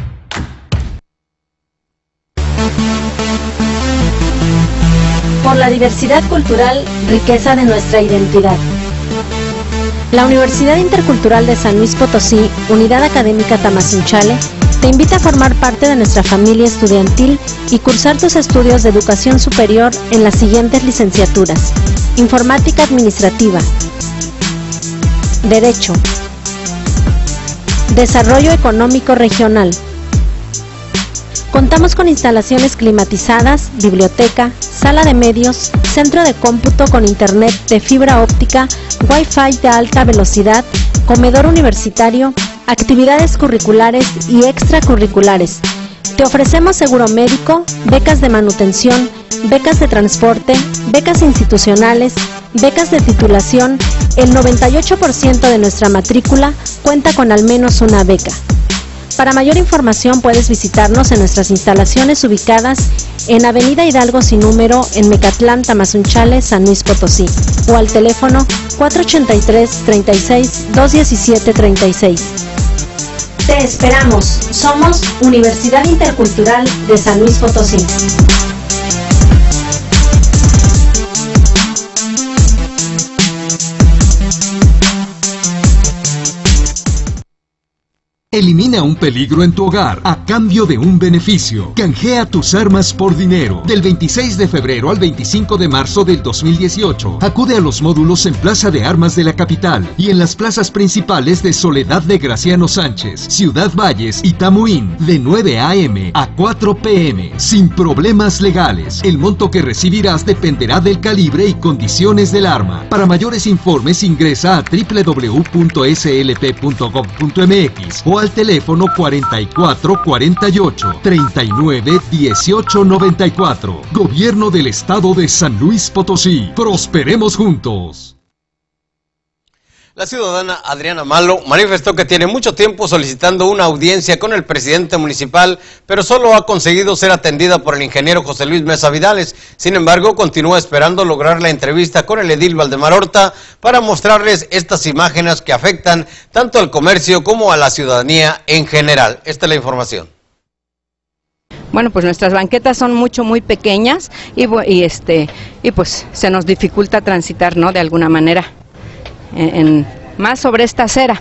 Por la diversidad cultural, riqueza de nuestra identidad. La Universidad Intercultural de San Luis Potosí, Unidad Académica Tamazunchale, te invita a formar parte de nuestra familia estudiantil y cursar tus estudios de educación superior en las siguientes licenciaturas: Informática Administrativa, Derecho, Desarrollo Económico Regional. Contamos con instalaciones climatizadas, biblioteca, sala de medios, centro de cómputo con internet de fibra óptica, Wi-Fi de alta velocidad, comedor universitario, actividades curriculares y extracurriculares. Te ofrecemos seguro médico, becas de manutención, becas de transporte, becas institucionales, becas de titulación. El noventa y ocho por ciento de nuestra matrícula cuenta con al menos una beca. Para mayor información puedes visitarnos en nuestras instalaciones ubicadas en Avenida Hidalgo sin número en Mecatlán, Tamazunchale, San Luis Potosí, o al teléfono cuatro ochenta y tres, treinta y seis, doscientos diecisiete, treinta y seis. Te esperamos. Somos Universidad Intercultural de San Luis Potosí. Elimina un peligro en tu hogar a cambio de un beneficio. Canjea tus armas por dinero. Del veintiséis de febrero al veinticinco de marzo del dos mil dieciocho. Acude a los módulos en Plaza de Armas de la capital y en las plazas principales de Soledad de Graciano Sánchez, Ciudad Valles y Tamuín, de nueve a eme a cuatro pe eme, sin problemas legales. El monto que recibirás dependerá del calibre y condiciones del arma. Para mayores informes ingresa a doble u doble u doble u punto ese ele pe punto gob punto eme equis o al teléfono cuarenta y cuatro, cuarenta y ocho, treinta y nueve, dieciocho, noventa y cuatro. Gobierno del Estado de San Luis Potosí. Prosperemos juntos. La ciudadana Adriana Malo manifestó que tiene mucho tiempo solicitando una audiencia con el presidente municipal, pero solo ha conseguido ser atendida por el ingeniero José Luis Mesa Vidales. Sin embargo, continúa esperando lograr la entrevista con el edil Valdemar Horta para mostrarles estas imágenes que afectan tanto al comercio como a la ciudadanía en general. Esta es la información. bueno, pues nuestras banquetas son mucho, muy pequeñas y, y, este, y pues se nos dificulta transitar, ¿no? De alguna manera, en, en, más sobre esta acera.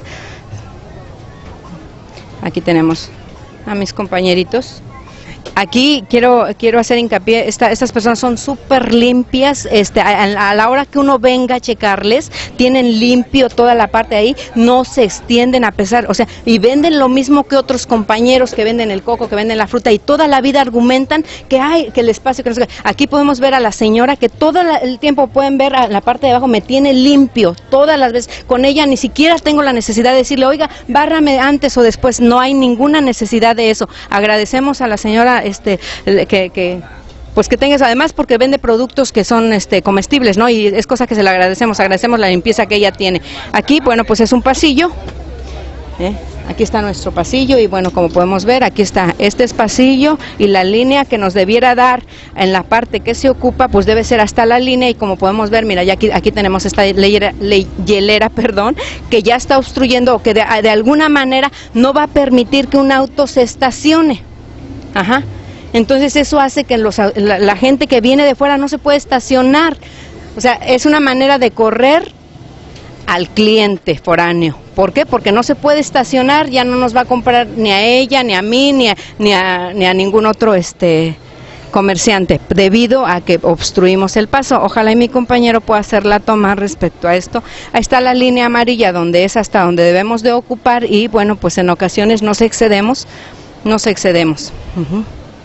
Aquí tenemos a mis compañeritos. Aquí quiero quiero hacer hincapié, esta, estas personas son súper limpias, este, a, a la hora que uno venga a checarles, tienen limpio toda la parte de ahí, no se extienden a pesar, o sea, y venden lo mismo que otros compañeros que venden el coco, que venden la fruta, y toda la vida argumentan que hay, que el espacio, que no sé qué. Aquí podemos ver a la señora que todo la, el tiempo pueden ver a la parte de abajo, me tiene limpio, todas las veces, con ella ni siquiera tengo la necesidad de decirle, oiga, bárrame antes o después, no hay ninguna necesidad de eso. Agradecemos a la señora este que, que pues que tengas, además porque vende productos que son este comestibles, ¿no? Y es cosa que se le agradecemos, agradecemos la limpieza que ella tiene. Aquí, bueno, pues es un pasillo, ¿eh? Aquí está nuestro pasillo y bueno, como podemos ver, aquí está, este es pasillo y la línea que nos debiera dar en la parte que se ocupa, pues debe ser hasta la línea y como podemos ver, mira, ya aquí, aquí tenemos esta hielera, hielera, perdón, que ya está obstruyendo o que de, de alguna manera no va a permitir que un auto se estacione. Ajá. Entonces eso hace que los, la, la gente que viene de fuera no se puede estacionar. O sea, es una manera de correr al cliente foráneo. ¿Por qué? Porque no se puede estacionar, ya no nos va a comprar ni a ella, ni a mí, ni a, ni a, ni a ningún otro este comerciante, debido a que obstruimos el paso. Ojalá y mi compañero pueda hacer la toma respecto a esto. Ahí está la línea amarilla donde es hasta donde debemos de ocupar y bueno, pues en ocasiones nos excedemos, nos excedemos. Uh-huh.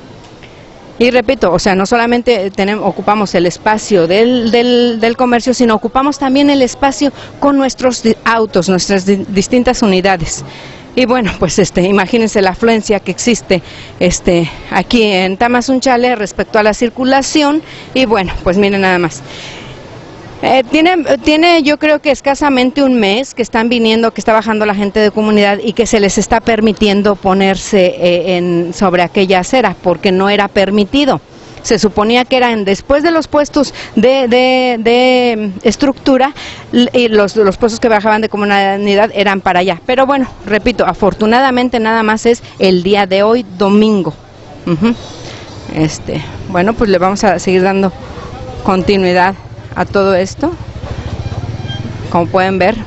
Y repito, o sea, no solamente tenemos, ocupamos el espacio del, del, del comercio, sino ocupamos también el espacio con nuestros autos, nuestras di distintas unidades. Y bueno, pues este, imagínense la afluencia que existe este, aquí en Tamazunchale respecto a la circulación. Y bueno, pues miren nada más. Eh, tiene, tiene yo creo que escasamente un mes que están viniendo, que está bajando la gente de comunidad y que se les está permitiendo ponerse eh, en, sobre aquella acera porque no era permitido. Se suponía que eran después de los puestos de, de, de estructura y los, los puestos que bajaban de comunidad eran para allá. Pero bueno, repito, afortunadamente nada más es el día de hoy, domingo. Uh-huh. este, bueno, pues le vamos a seguir dando continuidad a todo esto. Como pueden ver,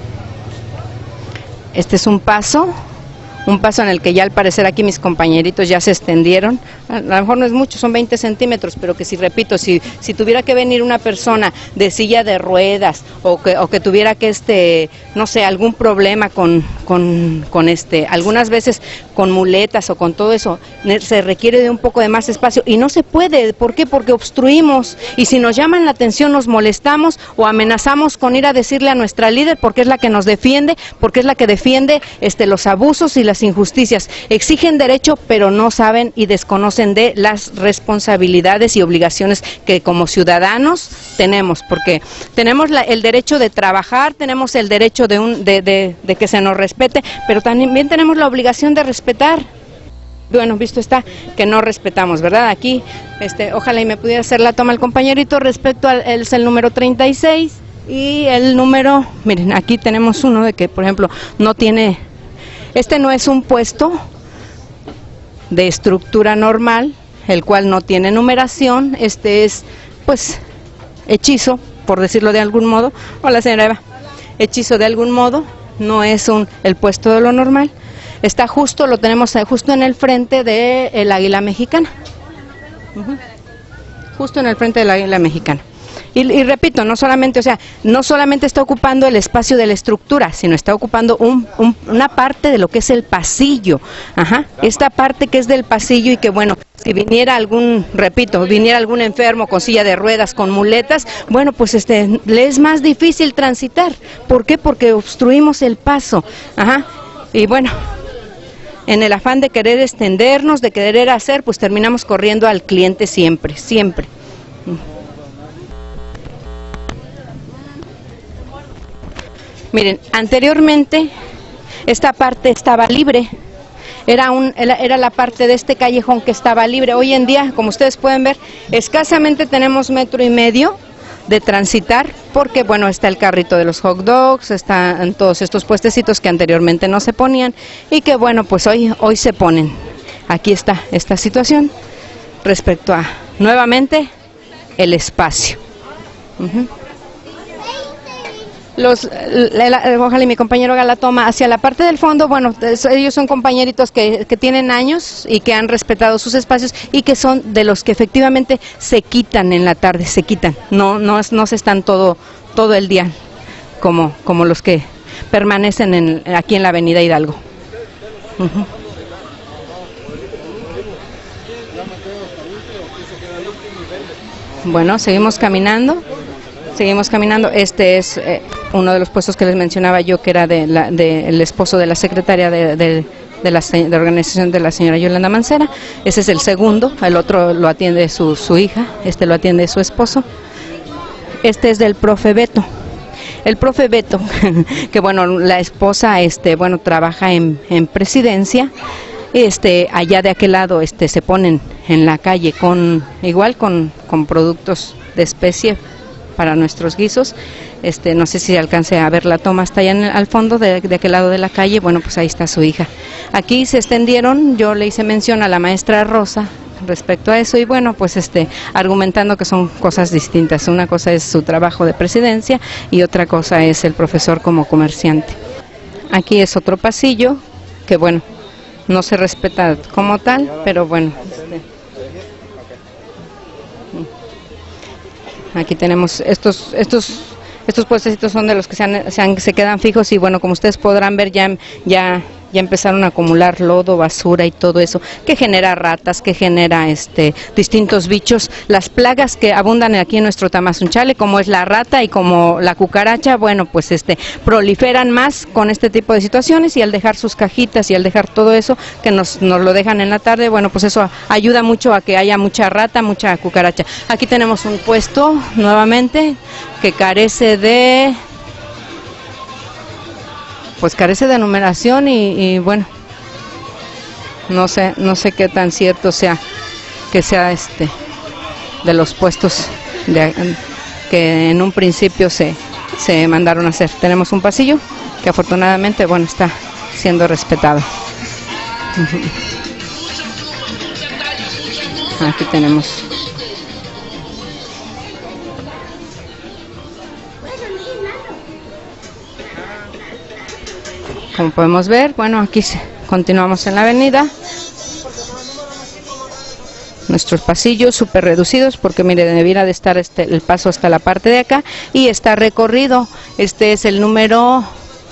este es un paso, un paso en el que ya al parecer aquí mis compañeritos ya se extendieron. A lo mejor no es mucho, son veinte centímetros, pero que si repito, si, si tuviera que venir una persona de silla de ruedas o que, o que tuviera que, este, no sé, algún problema con, con, con este, algunas veces con muletas o con todo eso, se requiere de un poco de más espacio y no se puede. ¿Por qué? Porque obstruimos y si nos llaman la atención nos molestamos o amenazamos con ir a decirle a nuestra líder porque es la que nos defiende, porque es la que defiende este, los abusos y las injusticias. Exigen derecho pero no saben y desconocen de las responsabilidades y obligaciones que como ciudadanos tenemos, porque tenemos la, el derecho de trabajar, tenemos el derecho de, un, de, de, de que se nos respete, pero también tenemos la obligación de respetar. Bueno, visto está que no respetamos, ¿verdad? Aquí, este, ojalá y me pudiera hacer la toma el compañerito respecto al el, el número treinta y seis y el número, miren, aquí tenemos uno de que, por ejemplo, no tiene, este no es un puesto de estructura normal, el cual no tiene numeración, este es, pues, hechizo, por decirlo de algún modo. Hola, señora Eva. Hechizo de algún modo, no es un el puesto de lo normal. Está justo, lo tenemos justo en el frente del águila mexicana. Uh-huh. Justo en el frente del águila mexicana. Y, y repito, no solamente, o sea, no solamente está ocupando el espacio de la estructura, sino está ocupando un, un, una parte de lo que es el pasillo. Ajá. Esta parte que es del pasillo y que bueno, si viniera algún, repito, viniera algún enfermo con silla de ruedas, con muletas, bueno, pues este, le es más difícil transitar. ¿Por qué? Porque obstruimos el paso. Ajá. Y bueno, en el afán de querer extendernos, de querer hacer, pues terminamos corriendo al cliente siempre, siempre. Miren, anteriormente esta parte estaba libre, era, un, era la parte de este callejón que estaba libre. Hoy en día, como ustedes pueden ver, escasamente tenemos metro y medio de transitar, porque bueno, está el carrito de los hot dogs, están todos estos puestecitos que anteriormente no se ponían y que bueno, pues hoy, hoy se ponen. aquí está esta situación respecto a, nuevamente, el espacio. Uh-huh. Los, la, la, ojalá y mi compañero haga la toma hacia la parte del fondo. Bueno, ellos son compañeritos que, que tienen años y que han respetado sus espacios y que son de los que efectivamente se quitan en la tarde, se quitan, no, no, no se están todo, todo el día como, como los que permanecen en, aquí en la avenida Hidalgo. Uh-huh. Bueno, seguimos caminando. Seguimos caminando. Este es eh, uno de los puestos que les mencionaba yo, que era de la, de el esposo de la secretaria de, de, de, la, de la organización de la señora Yolanda Mancera. Ese es el segundo, el otro lo atiende su, su hija, este lo atiende su esposo. Este es del profe Beto. El profe Beto, que bueno, la esposa este bueno trabaja en, en Presidencia. Este, allá de aquel lado este se ponen en la calle con igual con, con productos de especie para nuestros guisos. Este, no sé si alcance a ver la toma, está allá en el, al fondo de, de aquel lado de la calle. Bueno, pues ahí está su hija. Aquí se extendieron, yo le hice mención a la maestra Rosa respecto a eso y bueno, pues este argumentando que son cosas distintas. Una cosa es su trabajo de Presidencia y otra cosa es el profesor como comerciante. Aquí es otro pasillo que bueno, no se respeta como tal, pero bueno, este, aquí tenemos estos estos estos puestecitos son de los que se, han, se, han, se quedan fijos y bueno, como ustedes podrán ver ya ya ya empezaron a acumular lodo, basura y todo eso, que genera ratas, que genera este distintos bichos, las plagas que abundan aquí en nuestro Tamazunchale, como es la rata y como la cucaracha, bueno, pues este proliferan más con este tipo de situaciones y al dejar sus cajitas y al dejar todo eso, que nos, nos lo dejan en la tarde, bueno, pues eso ayuda mucho a que haya mucha rata, mucha cucaracha. Aquí tenemos un puesto, nuevamente, que carece de... pues carece de numeración y, y bueno, no sé, no sé qué tan cierto sea que sea este de los puestos de, que en un principio se, se mandaron a hacer. Tenemos un pasillo que afortunadamente, bueno, está siendo respetado. Aquí tenemos. Como podemos ver, bueno, aquí continuamos en la avenida. Nuestros pasillos súper reducidos porque mire, debiera de estar este, el paso hasta la parte de acá y está recorrido. Este es el número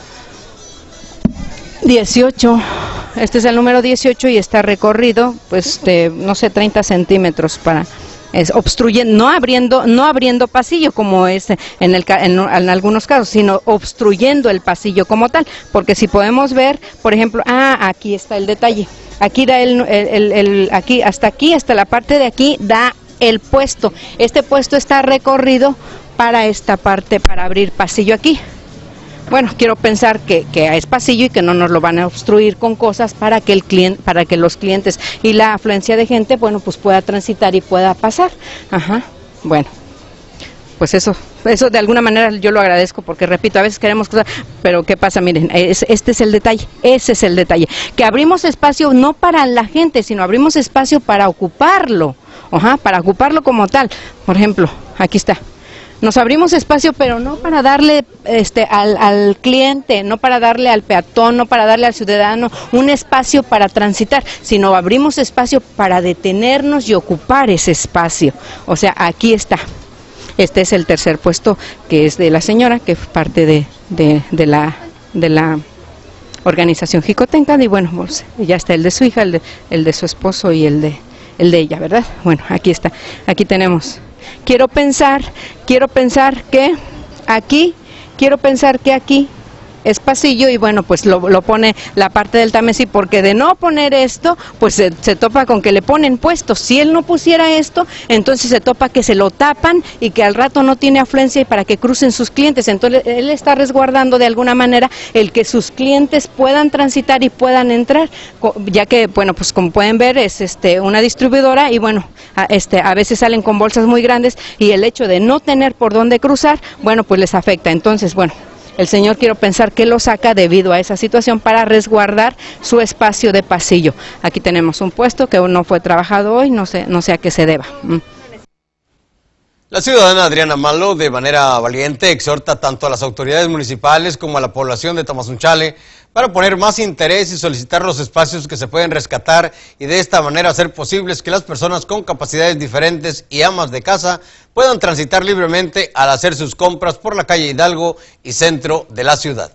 dieciocho. Este es el número dieciocho y está recorrido, pues, de, no sé, treinta centímetros para... Es obstruyendo, no abriendo, no abriendo pasillo como es en, el, en, en algunos casos, sino obstruyendo el pasillo como tal, porque si podemos ver, por ejemplo, ah, aquí está el detalle, aquí da el, el, el, el aquí hasta aquí, hasta la parte de aquí da el puesto, este puesto está recorrido para esta parte, para abrir pasillo aquí. Bueno, quiero pensar que, que es pasillo y que no nos lo van a obstruir con cosas para que el cliente, para que los clientes y la afluencia de gente, bueno, pues pueda transitar y pueda pasar. Ajá. Bueno, pues eso, eso de alguna manera yo lo agradezco porque repito, a veces queremos cosas, pero ¿qué pasa? Miren, es, este es el detalle, ese es el detalle, que abrimos espacio no para la gente, sino abrimos espacio para ocuparlo, ajá, para ocuparlo como tal. Por ejemplo, aquí está. Nos abrimos espacio, pero no para darle este al, al cliente, no para darle al peatón, no para darle al ciudadano un espacio para transitar, sino abrimos espacio para detenernos y ocupar ese espacio. O sea, aquí está. Este es el tercer puesto, que es de la señora, que es parte de, de, de la de la organización Jicotenca, y bueno, pues, ya está el de su hija, el de, el de su esposo y el de el de ella, ¿verdad? Bueno, aquí está. Aquí tenemos. Quiero pensar, quiero pensar que aquí, quiero pensar que aquí es pasillo y bueno, pues lo, lo pone la parte del Támesis, porque de no poner esto, pues se, se topa con que le ponen puestos. Si él no pusiera esto, entonces se topa que se lo tapan y que al rato no tiene afluencia y para que crucen sus clientes. Entonces él está resguardando de alguna manera el que sus clientes puedan transitar y puedan entrar, ya que, bueno, pues como pueden ver es este una distribuidora y bueno, a, este, a veces salen con bolsas muy grandes y el hecho de no tener por dónde cruzar, bueno, pues les afecta. Entonces, bueno, el señor quiero pensar que lo saca debido a esa situación para resguardar su espacio de pasillo. Aquí tenemos un puesto que no fue trabajado hoy, no sé, no sé a qué se deba. Mm. La ciudadana Adriana Malo, de manera valiente, exhorta tanto a las autoridades municipales como a la población de Tamazunchale para poner más interés y solicitar los espacios que se pueden rescatar y de esta manera hacer posibles que las personas con capacidades diferentes y amas de casa puedan transitar libremente al hacer sus compras por la calle Hidalgo y centro de la ciudad.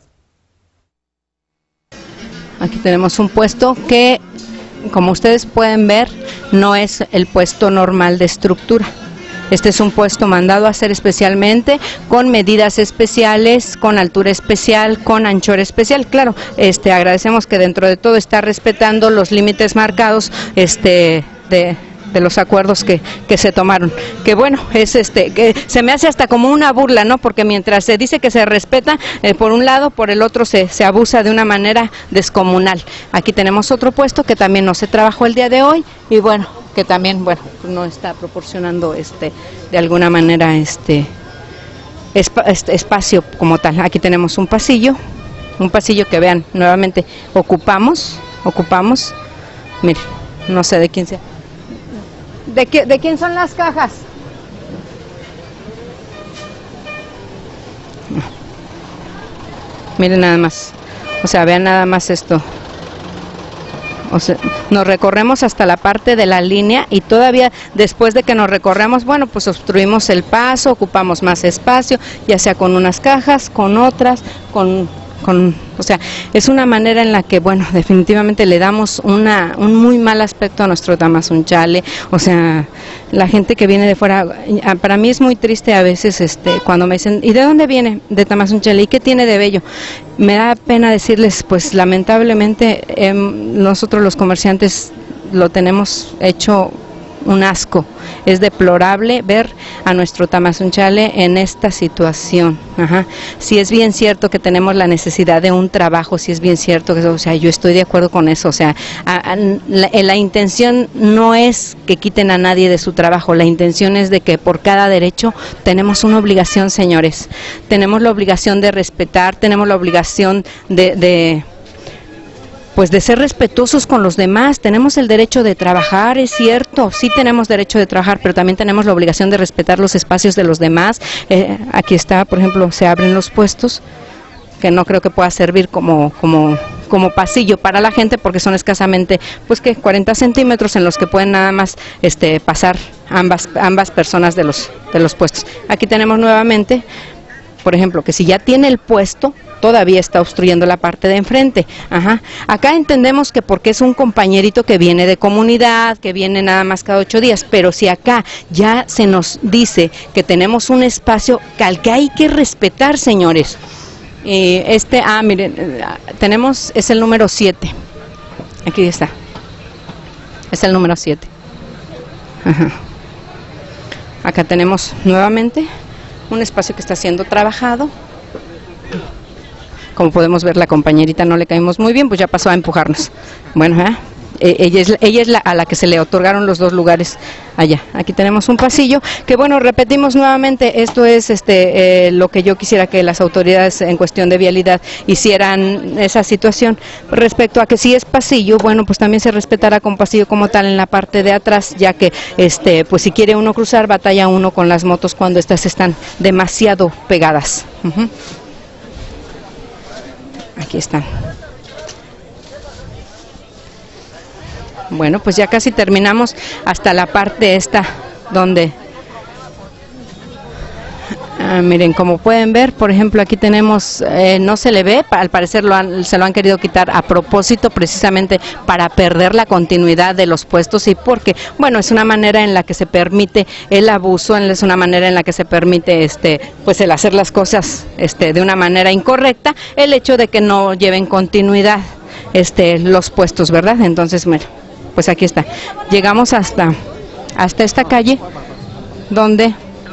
Aquí tenemos un puesto que, como ustedes pueden ver, no es el puesto normal de estructura. Este es un puesto mandado a hacer especialmente con medidas especiales, con altura especial, con anchura especial. Claro, este agradecemos que dentro de todo está respetando los límites marcados este de de los acuerdos que, que se tomaron, que bueno, es este, que se me hace hasta como una burla, ¿no? Porque mientras se dice que se respeta, eh, por un lado, por el otro se, se abusa de una manera descomunal. Aquí tenemos otro puesto que también no se trabajó el día de hoy, y bueno, que también, bueno, no está proporcionando este, de alguna manera, este, esp este espacio como tal. Aquí tenemos un pasillo, un pasillo que vean, nuevamente, ocupamos, ocupamos, miren, no sé de quién sea. ¿De, qué, ¿De quién son las cajas? Miren nada más, o sea, vean nada más esto. O sea, nos recorremos hasta la parte de la línea y todavía después de que nos recorremos, bueno, pues obstruimos el paso, ocupamos más espacio, ya sea con unas cajas, con otras, con... Con, o sea, es una manera en la que, bueno, definitivamente le damos una, un muy mal aspecto a nuestro Tamazunchale. O sea, la gente que viene de fuera, para mí es muy triste a veces este cuando me dicen, ¿y de dónde viene? De Tamazunchale, ¿y qué tiene de bello? Me da pena decirles, pues lamentablemente eh, nosotros los comerciantes lo tenemos hecho un asco. Es deplorable ver a nuestro Tamazunchale en esta situación. Ajá. Si es bien cierto que tenemos la necesidad de un trabajo, si es bien cierto que, o sea, yo estoy de acuerdo con eso. O sea, a, a, la, la intención no es que quiten a nadie de su trabajo, la intención es de que por cada derecho tenemos una obligación, señores. Tenemos la obligación de respetar, tenemos la obligación de, de pues de ser respetuosos con los demás. Tenemos el derecho de trabajar, es cierto, sí tenemos derecho de trabajar, pero también tenemos la obligación de respetar los espacios de los demás. Eh, aquí está, por ejemplo, se abren los puestos, que no creo que pueda servir como, como, como pasillo para la gente, porque son escasamente, pues que cuarenta centímetros en los que pueden nada más este, pasar ambas, ambas personas de los, de los puestos. Aquí tenemos nuevamente, por ejemplo, que si ya tiene el puesto, todavía está obstruyendo la parte de enfrente. Ajá. Acá entendemos que porque es un compañerito que viene de comunidad, que viene nada más cada ocho días, pero si acá ya se nos dice que tenemos un espacio al que hay que respetar, señores. Y este, ah, miren, tenemos, es el número siete. Aquí está. Es el número siete. Ajá. Acá tenemos nuevamente un espacio que está siendo trabajado. Como podemos ver, la compañerita no le caímos muy bien, pues ya pasó a empujarnos. Bueno, ¿eh? ella es, ella es la, a la que se le otorgaron los dos lugares allá. Aquí tenemos un pasillo, que bueno, repetimos nuevamente, esto es este eh, lo que yo quisiera que las autoridades en cuestión de vialidad hicieran esa situación. Respecto a que si es pasillo, bueno, pues también se respetará con pasillo como tal en la parte de atrás, ya que este pues si quiere uno cruzar, batalla uno con las motos cuando estas están demasiado pegadas. Uh-huh. Aquí están. Bueno, pues ya casi terminamos hasta la parte esta donde ah, miren, como pueden ver, por ejemplo, aquí tenemos, eh, no se le ve, al parecer lo han, se lo han querido quitar a propósito, precisamente para perder la continuidad de los puestos, y porque, bueno, es una manera en la que se permite el abuso, es una manera en la que se permite este pues el hacer las cosas este de una manera incorrecta, el hecho de que no lleven continuidad este los puestos, ¿verdad? Entonces, bueno, pues aquí está. Llegamos hasta hasta esta calle donde,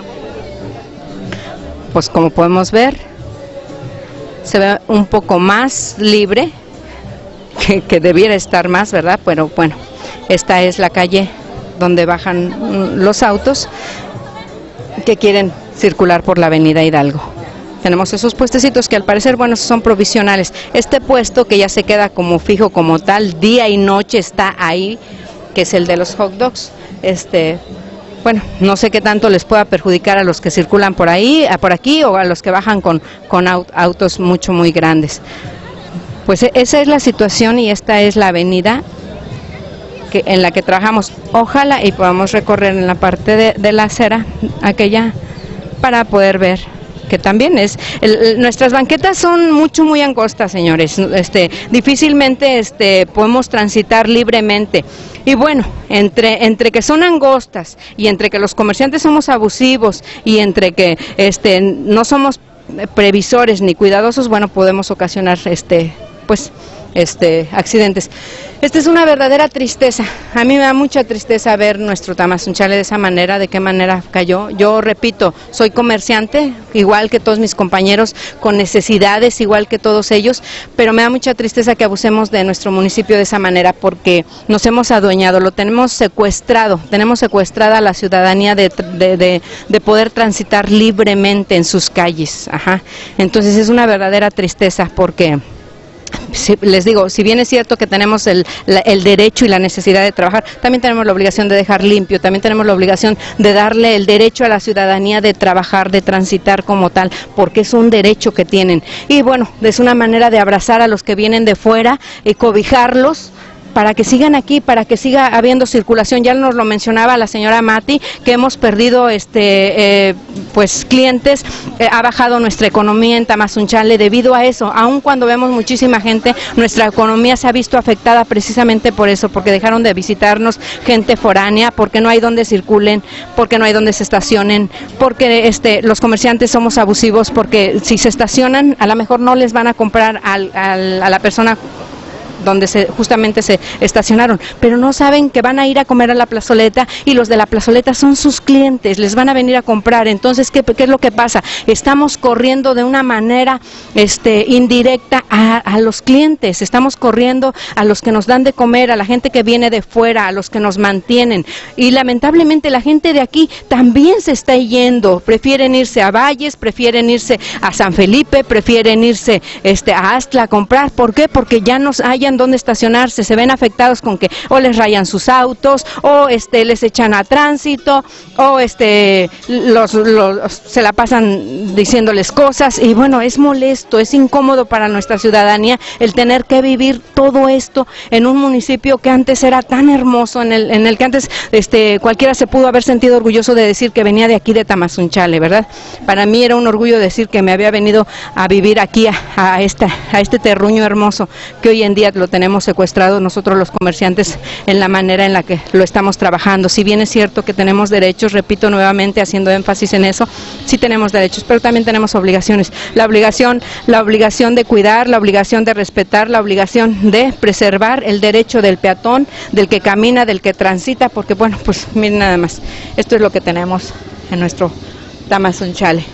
pues como podemos ver, se ve un poco más libre, que, que debiera estar más, ¿verdad? Pero bueno, esta es la calle donde bajan los autos que quieren circular por la avenida Hidalgo. tenemos esos puestecitos que al parecer, bueno, son provisionales. Este puesto que ya se queda como fijo como tal, día y noche está ahí, que es el de los hot dogs, este... Bueno, no sé qué tanto les pueda perjudicar a los que circulan por ahí, a por aquí, o a los que bajan con, con autos mucho, muy grandes. Pues esa es la situación y esta es la avenida que, en la que trabajamos. Ojalá y podamos recorrer en la parte de, de la acera, aquella, para poder ver que también es, el, nuestras banquetas son mucho, muy angostas, señores, este, difícilmente este, podemos transitar libremente. Y bueno, entre, entre que son angostas y entre que los comerciantes somos abusivos y entre que este, no somos previsores ni cuidadosos, bueno, podemos ocasionar este, pues, este, accidentes. Esta es una verdadera tristeza. A mí me da mucha tristeza ver nuestro Tamazunchale de esa manera, de qué manera cayó. Yo repito, soy comerciante, igual que todos mis compañeros, con necesidades, igual que todos ellos, pero me da mucha tristeza que abusemos de nuestro municipio de esa manera, porque nos hemos adueñado, lo tenemos secuestrado, tenemos secuestrada a la ciudadanía de, de, de, de poder transitar libremente en sus calles. Ajá. Entonces es una verdadera tristeza porque... Si, les digo, si bien es cierto que tenemos el, la, el derecho y la necesidad de trabajar, también tenemos la obligación de dejar limpio, también tenemos la obligación de darle el derecho a la ciudadanía de trabajar, de transitar como tal, porque es un derecho que tienen. Y bueno, es una manera de abrazar a los que vienen de fuera y cobijarlos, para que sigan aquí, para que siga habiendo circulación. Ya nos lo mencionaba la señora Mati, que hemos perdido este eh, pues clientes, eh, ha bajado nuestra economía en Tamazunchale debido a eso. Aun cuando vemos muchísima gente, nuestra economía se ha visto afectada precisamente por eso, porque dejaron de visitarnos gente foránea, porque no hay donde circulen, porque no hay donde se estacionen, porque este los comerciantes somos abusivos, porque si se estacionan, a lo mejor no les van a comprar al, al, a la persona donde se, justamente se estacionaron, pero no saben que van a ir a comer a la plazoleta y los de la plazoleta son sus clientes, les van a venir a comprar. Entonces, ¿qué, qué es lo que pasa? Estamos corriendo de una manera este, indirecta a, a los clientes, estamos corriendo a los que nos dan de comer, a la gente que viene de fuera, a los que nos mantienen, y lamentablemente la gente de aquí también se está yendo, prefieren irse a Valles, prefieren irse a San Felipe, prefieren irse este, a Astla a comprar. ¿Por qué? Porque ya nos hayan dónde estacionarse, se ven afectados con que o les rayan sus autos, o este les echan a tránsito, o este los, los se la pasan diciéndoles cosas, y bueno, es molesto, es incómodo para nuestra ciudadanía el tener que vivir todo esto en un municipio que antes era tan hermoso, en el, en el que antes este cualquiera se pudo haber sentido orgulloso de decir que venía de aquí de Tamazunchale, ¿verdad? Para mí era un orgullo decir que me había venido a vivir aquí a, a, esta, a este terruño hermoso que hoy en día lo tenemos secuestrado nosotros los comerciantes en la manera en la que lo estamos trabajando. Si bien es cierto que tenemos derechos, repito nuevamente haciendo énfasis en eso, sí tenemos derechos, pero también tenemos obligaciones. La obligación, la obligación de cuidar, la obligación de respetar, la obligación de preservar el derecho del peatón, del que camina, del que transita, porque bueno, pues miren nada más, esto es lo que tenemos en nuestro Tamazunchale.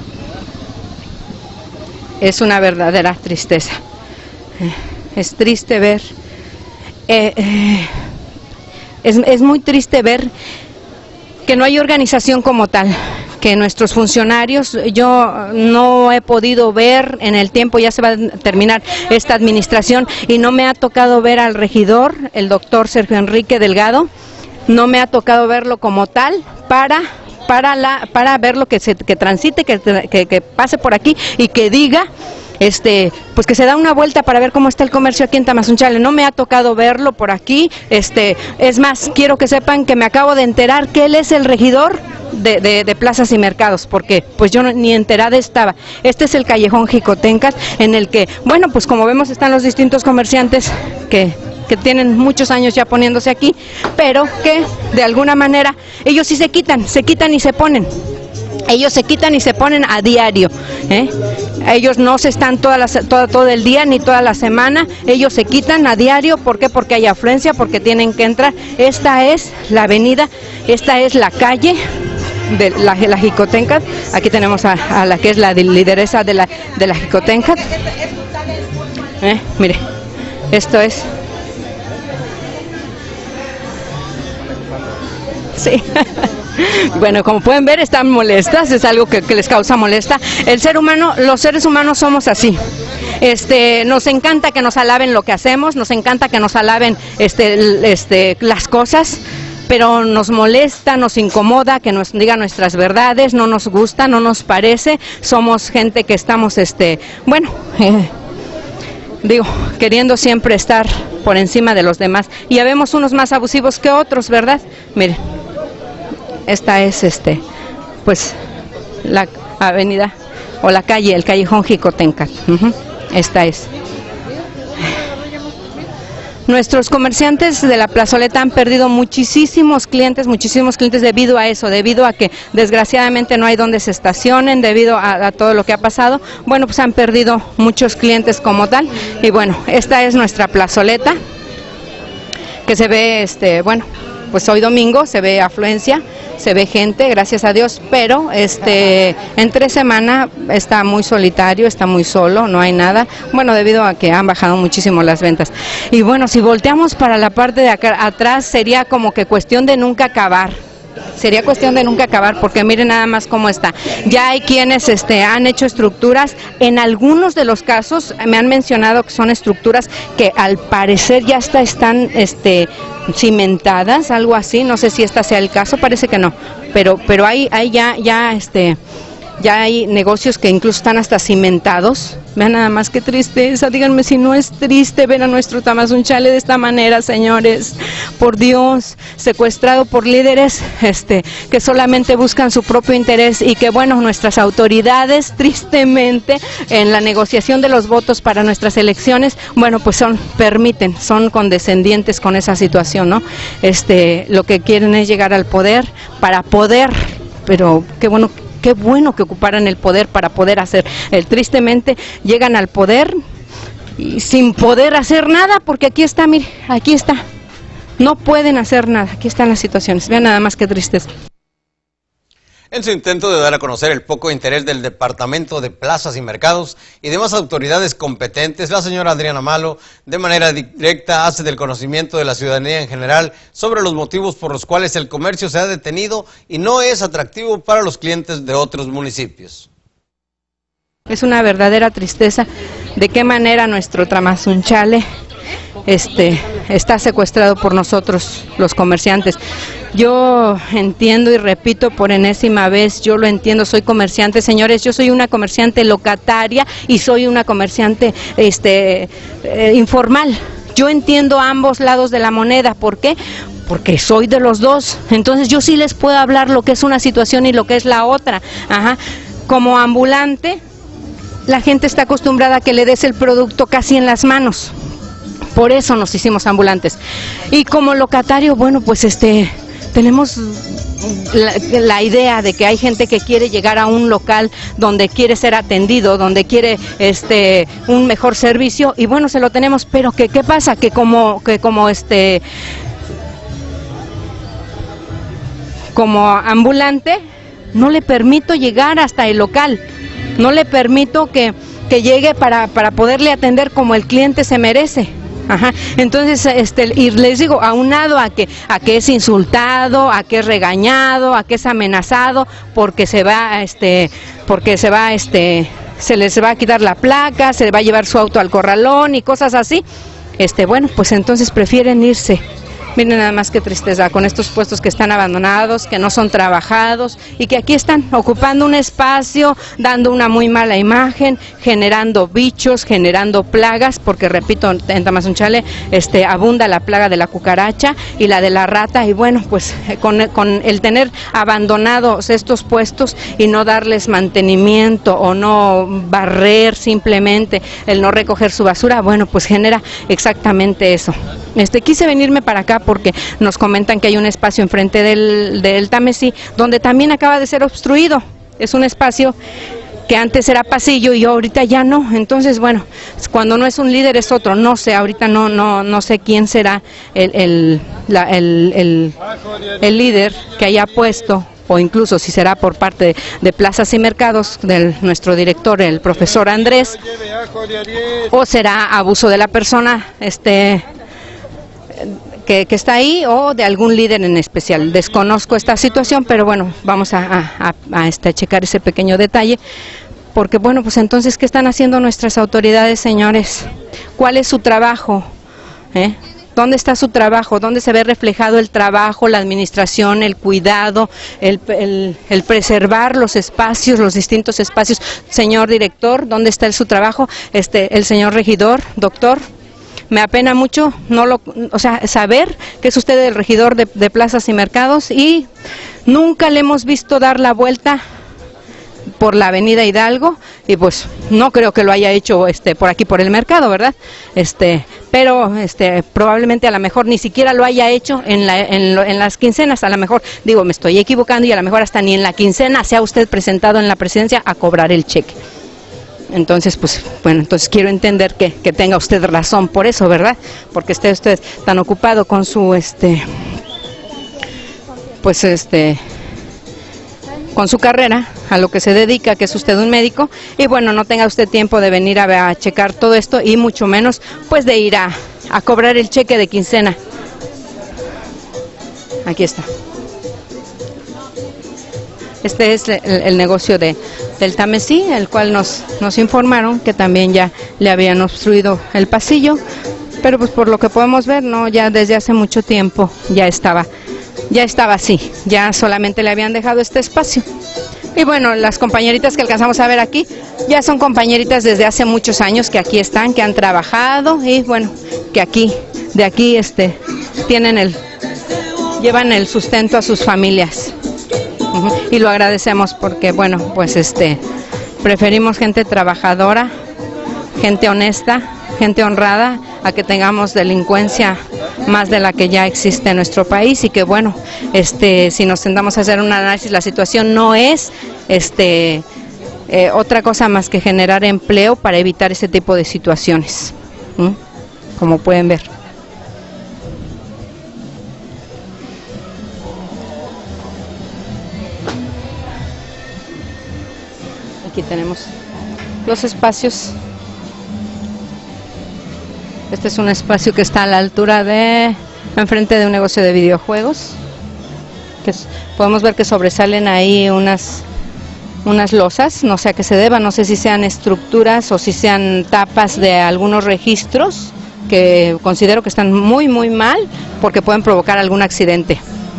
Es una verdadera tristeza. Es triste ver, eh, eh, es, es muy triste ver que no hay organización como tal, que nuestros funcionarios, yo no he podido ver en el tiempo, ya se va a terminar esta administración, y no me ha tocado ver al regidor, el doctor Sergio Enrique Delgado, no me ha tocado verlo como tal para... para la para ver lo que se que transite, que, que, que pase por aquí y que diga este pues que se da una vuelta para ver cómo está el comercio aquí en Tamazunchale. No me ha tocado verlo por aquí, este es más, quiero que sepan que me acabo de enterar que él es el regidor de, de, de plazas y mercados, porque pues yo no, ni enterada estaba. Este es el callejón Jicotencas, en el que, bueno, pues como vemos están los distintos comerciantes que que tienen muchos años ya poniéndose aquí, pero que de alguna manera ellos sí se quitan, se quitan y se ponen. Ellos se quitan y se ponen a diario, ¿eh? Ellos no se están toda la, todo, todo el día ni toda la semana, ellos se quitan a diario. ¿Por qué? Porque hay afluencia, porque tienen que entrar. Esta es la avenida, esta es la calle de la, la Jicotencas. Aquí tenemos a, a la que es la lideresa de la, de la Jicotencas. ¿Eh? Mire, esto es... Sí. Bueno, como pueden ver, están molestas, es algo que, que les causa molesta. El ser humano, los seres humanos somos así. Este, nos encanta que nos alaben lo que hacemos, nos encanta que nos alaben este, este, las cosas, pero nos molesta, nos incomoda que nos digan nuestras verdades, no nos gusta, no nos parece. Somos gente que estamos, este, bueno, eh, digo, queriendo siempre estar por encima de los demás. Y ya vemos unos más abusivos que otros, ¿verdad? Miren, esta es, este, pues, la avenida o la calle, el callejón Jicotencat. Uh-huh. Esta es. Nuestros comerciantes de la plazoleta han perdido muchísimos clientes, muchísimos clientes debido a eso, debido a que desgraciadamente no hay donde se estacionen, debido a, a todo lo que ha pasado. Bueno, pues han perdido muchos clientes como tal. Y bueno, esta es nuestra plazoleta, que se ve, este, bueno, pues hoy domingo se ve afluencia, se ve gente, gracias a Dios, pero este entre semana está muy solitario, está muy solo, no hay nada, bueno, debido a que han bajado muchísimo las ventas. Y bueno, si volteamos para la parte de acá atrás, sería como que cuestión de nunca acabar. Sería cuestión de nunca acabar, porque miren nada más cómo está. Ya hay quienes este, han hecho estructuras, en algunos de los casos me han mencionado que son estructuras que al parecer ya está, están este, cimentadas, algo así, no sé si este sea el caso, parece que no, pero, pero hay, hay ya, ya este... Ya hay negocios que incluso están hasta cimentados. Vean nada más qué tristeza, díganme si no es triste ver a nuestro Tamazunchale de esta manera, señores. Por Dios, secuestrado por líderes este, que solamente buscan su propio interés y que, bueno, nuestras autoridades, tristemente, en la negociación de los votos para nuestras elecciones, bueno, pues son, permiten, son condescendientes con esa situación, ¿no? Este, lo que quieren es llegar al poder para poder, pero qué bueno Qué bueno que ocuparan el poder para poder hacer. El, tristemente llegan al poder y sin poder hacer nada, porque aquí está, mire, aquí está. No pueden hacer nada, aquí están las situaciones. Vean nada más qué tristeza. En su intento de dar a conocer el poco interés del Departamento de Plazas y Mercados y demás autoridades competentes, la señora Adriana Malo, de manera directa, hace del conocimiento de la ciudadanía en general sobre los motivos por los cuales el comercio se ha detenido y no es atractivo para los clientes de otros municipios. Es una verdadera tristeza de qué manera nuestro Tamazunchale este, está secuestrado por nosotros, los comerciantes. Yo entiendo y repito por enésima vez, yo lo entiendo, soy comerciante, señores, yo soy una comerciante locataria y soy una comerciante este, eh, informal. Yo entiendo ambos lados de la moneda, ¿por qué? Porque soy de los dos, entonces yo sí les puedo hablar lo que es una situación y lo que es la otra. Ajá. Como ambulante, la gente está acostumbrada a que le des el producto casi en las manos, por eso nos hicimos ambulantes. Y como locatario, bueno, pues este... tenemos la, la idea de que hay gente que quiere llegar a un local donde quiere ser atendido, donde quiere este un mejor servicio y bueno, se lo tenemos, pero que qué pasa que como que como este como ambulante no le permito llegar hasta el local, no le permito que, que llegue para, para poderle atender como el cliente se merece. Ajá. Entonces, este, y les digo, aunado a que, a que es insultado, a que es regañado, a que es amenazado, porque se va, este, porque se va, este, se les va a quitar la placa, se va a llevar su auto al corralón y cosas así. Este, bueno, pues entonces prefieren irse. Miren nada más qué tristeza, con estos puestos que están abandonados, que no son trabajados y que aquí están ocupando un espacio, dando una muy mala imagen, generando bichos, generando plagas, porque repito, en Tamazunchale este, abunda la plaga de la cucaracha y la de la rata y bueno, pues con, con el tener abandonados estos puestos y no darles mantenimiento o no barrer simplemente, el no recoger su basura, bueno, pues genera exactamente eso. Este, quise venirme para acá porque nos comentan que hay un espacio enfrente del, del Tamesí donde también acaba de ser obstruido. Es un espacio que antes era pasillo y ahorita ya no. Entonces, bueno, cuando no es un líder es otro. No sé, ahorita no no no sé quién será el, el, la, el, el, el líder que haya puesto, o incluso si será por parte de, de Plazas y Mercados, de nuestro director, el profesor Andrés, o será abuso de la persona, este... que, que está ahí o de algún líder en especial. Desconozco esta situación, pero bueno, vamos a, a, a, a este, checar ese pequeño detalle. Porque bueno, pues entonces, ¿qué están haciendo nuestras autoridades, señores? ¿Cuál es su trabajo? ¿Eh? ¿Dónde está su trabajo? ¿Dónde se ve reflejado el trabajo, la administración, el cuidado, el, el, el preservar los espacios, los distintos espacios? Señor director, ¿dónde está el, su trabajo? Este, el señor regidor, doctor, me apena mucho no lo, o sea, saber que es usted el regidor de, de plazas y mercados y nunca le hemos visto dar la vuelta por la avenida Hidalgo y pues no creo que lo haya hecho este por aquí por el mercado, ¿verdad? Este, pero este probablemente a lo mejor ni siquiera lo haya hecho en la en, lo, en las quincenas, a lo mejor digo, me estoy equivocando y a lo mejor hasta ni en la quincena se ha usted presentado en la presidencia a cobrar el cheque. Entonces, pues, bueno, entonces quiero entender que, que tenga usted razón por eso, ¿verdad? Porque esté usted tan ocupado con su este pues este con su carrera, a lo que se dedica, que es usted un médico, y bueno, no tenga usted tiempo de venir a, a checar todo esto, y mucho menos, pues de ir a, a cobrar el cheque de quincena. Aquí está. Este es el, el negocio de, del Tamesí, el cual nos, nos informaron que también ya le habían obstruido el pasillo, pero pues por lo que podemos ver, no, ya desde hace mucho tiempo ya estaba ya estaba así, ya solamente le habían dejado este espacio. Y bueno, las compañeritas que alcanzamos a ver aquí, ya son compañeritas desde hace muchos años que aquí están, que han trabajado y bueno, que aquí, de aquí este, tienen el, llevan el sustento a sus familias. Uh-huh. Y lo agradecemos porque bueno, pues este, preferimos gente trabajadora, gente honesta, gente honrada, a que tengamos delincuencia más de la que ya existe en nuestro país y que bueno, este, si nos sentamos a hacer un análisis, la situación no es este, eh, otra cosa más que generar empleo para evitar ese tipo de situaciones, ¿Mm? Como pueden ver. Aquí tenemos los espacios. Este es un espacio que está a la altura de, enfrente de un negocio de videojuegos, que es, podemos ver que sobresalen ahí unas, unas losas, no sé a qué se deba, no sé si sean estructuras o si sean tapas de algunos registros, que considero que están muy muy mal, porque pueden provocar algún accidente.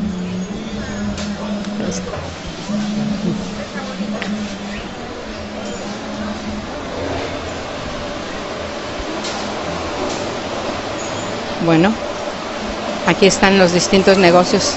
Bueno, aquí están los distintos negocios.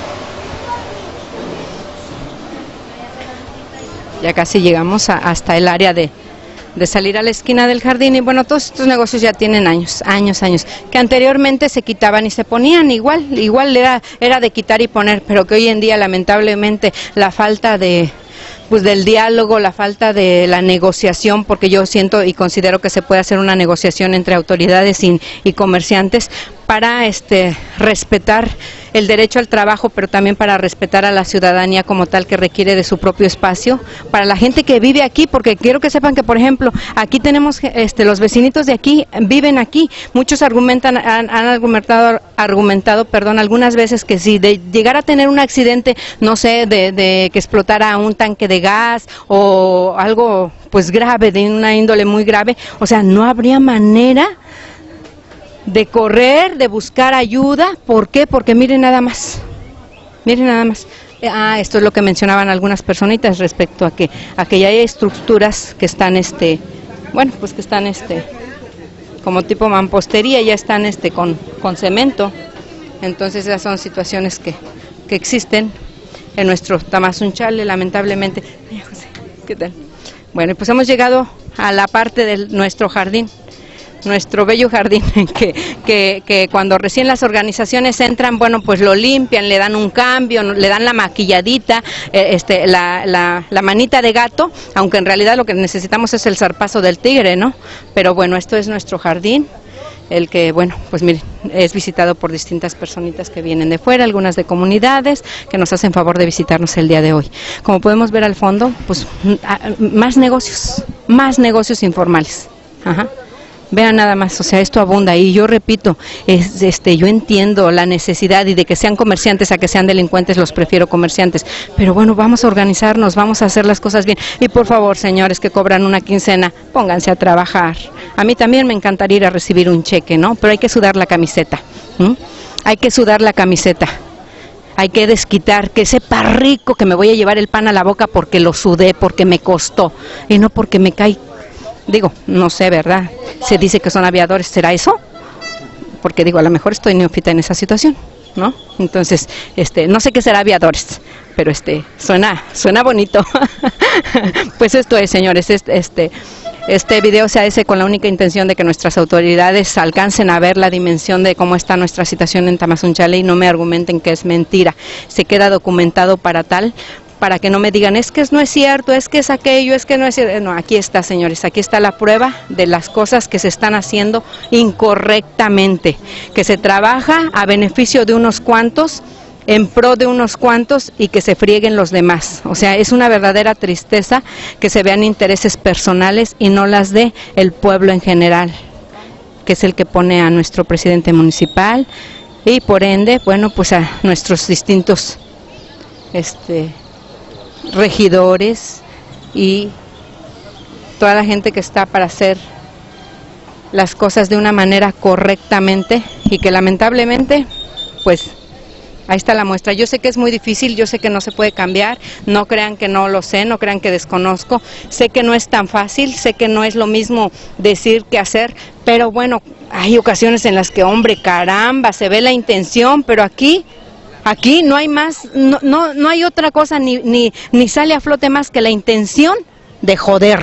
Ya casi llegamos a, hasta el área de, de salir a la esquina del jardín y bueno, todos estos negocios ya tienen años, años, años, que anteriormente se quitaban y se ponían igual, igual era, era de quitar y poner, pero que hoy en día lamentablemente la falta de... pues del diálogo, la falta de la negociación, porque yo siento y considero que se puede hacer una negociación entre autoridades y, y comerciantes para este respetar el derecho al trabajo, pero también para respetar a la ciudadanía como tal que requiere de su propio espacio, para la gente que vive aquí, porque quiero que sepan que, por ejemplo, aquí tenemos, este, los vecinitos de aquí viven aquí, muchos argumentan, han, han argumentado, argumentado, perdón, algunas veces que si de llegar a tener un accidente, no sé, de, de que explotara un tanque de gas o algo pues grave, de una índole muy grave, o sea, no habría manera de correr, de buscar ayuda. ¿Por qué? Porque miren nada más, miren nada más. Ah, esto es lo que mencionaban algunas personitas respecto a que, a que ya hay estructuras que están, este, bueno, pues que están, este, como tipo mampostería, ya están, este, con, con cemento. Entonces esas son situaciones que, que existen en nuestro Tamazunchale, lamentablemente. ¿Qué tal? Bueno, pues hemos llegado a la parte de nuestro jardín, nuestro bello jardín, que, que, que cuando recién las organizaciones entran, bueno, pues lo limpian, le dan un cambio, le dan la maquilladita, eh, este, la, la, la manita de gato, aunque en realidad lo que necesitamos es el zarpazo del tigre, ¿no? Pero bueno, esto es nuestro jardín, el que, bueno, pues miren, es visitado por distintas personitas que vienen de fuera, algunas de comunidades, que nos hacen favor de visitarnos el día de hoy. Como podemos ver al fondo, pues más negocios, más negocios informales. Ajá. Vean nada más, o sea, esto abunda y yo repito, es, este, yo entiendo la necesidad y de que sean comerciantes a que sean delincuentes, los prefiero comerciantes, pero bueno, vamos a organizarnos, vamos a hacer las cosas bien y por favor, señores que cobran una quincena, pónganse a trabajar. A mí también me encantaría ir a recibir un cheque, ¿no? Pero hay que sudar la camiseta, ¿m? Hay que sudar la camiseta. Hay que desquitar, que sepa rico que me voy a llevar el pan a la boca porque lo sudé, porque me costó y no porque me cae. Digo, no sé, ¿verdad? Se dice que son aviadores, ¿será eso? Porque digo, a lo mejor estoy neófita en esa situación, ¿no? Entonces, este, no sé qué será aviadores, pero este, suena, suena bonito. Pues esto es, señores, este, este, este video se hace con la única intención de que nuestras autoridades alcancen a ver la dimensión de cómo está nuestra situación en Tamazunchale y no me argumenten que es mentira. Se queda documentado para tal, para que no me digan, es que no es cierto, es que es aquello, es que no es cierto. No, aquí está, señores, aquí está la prueba de las cosas que se están haciendo incorrectamente, que se trabaja a beneficio de unos cuantos, en pro de unos cuantos y que se frieguen los demás. O sea, es una verdadera tristeza que se vean intereses personales y no las de el pueblo en general, que es el que pone a nuestro presidente municipal y por ende, bueno, pues a nuestros distintos este regidores y toda la gente que está para hacer las cosas de una manera correctamente y que lamentablemente, pues ahí está la muestra. Yo sé que es muy difícil, yo sé que no se puede cambiar, no crean que no lo sé, no crean que desconozco, sé que no es tan fácil, sé que no es lo mismo decir que hacer, pero bueno, hay ocasiones en las que, hombre, caramba, se ve la intención, pero aquí... Aquí no hay más, no, no, no hay otra cosa, ni, ni, ni sale a flote más que la intención de joder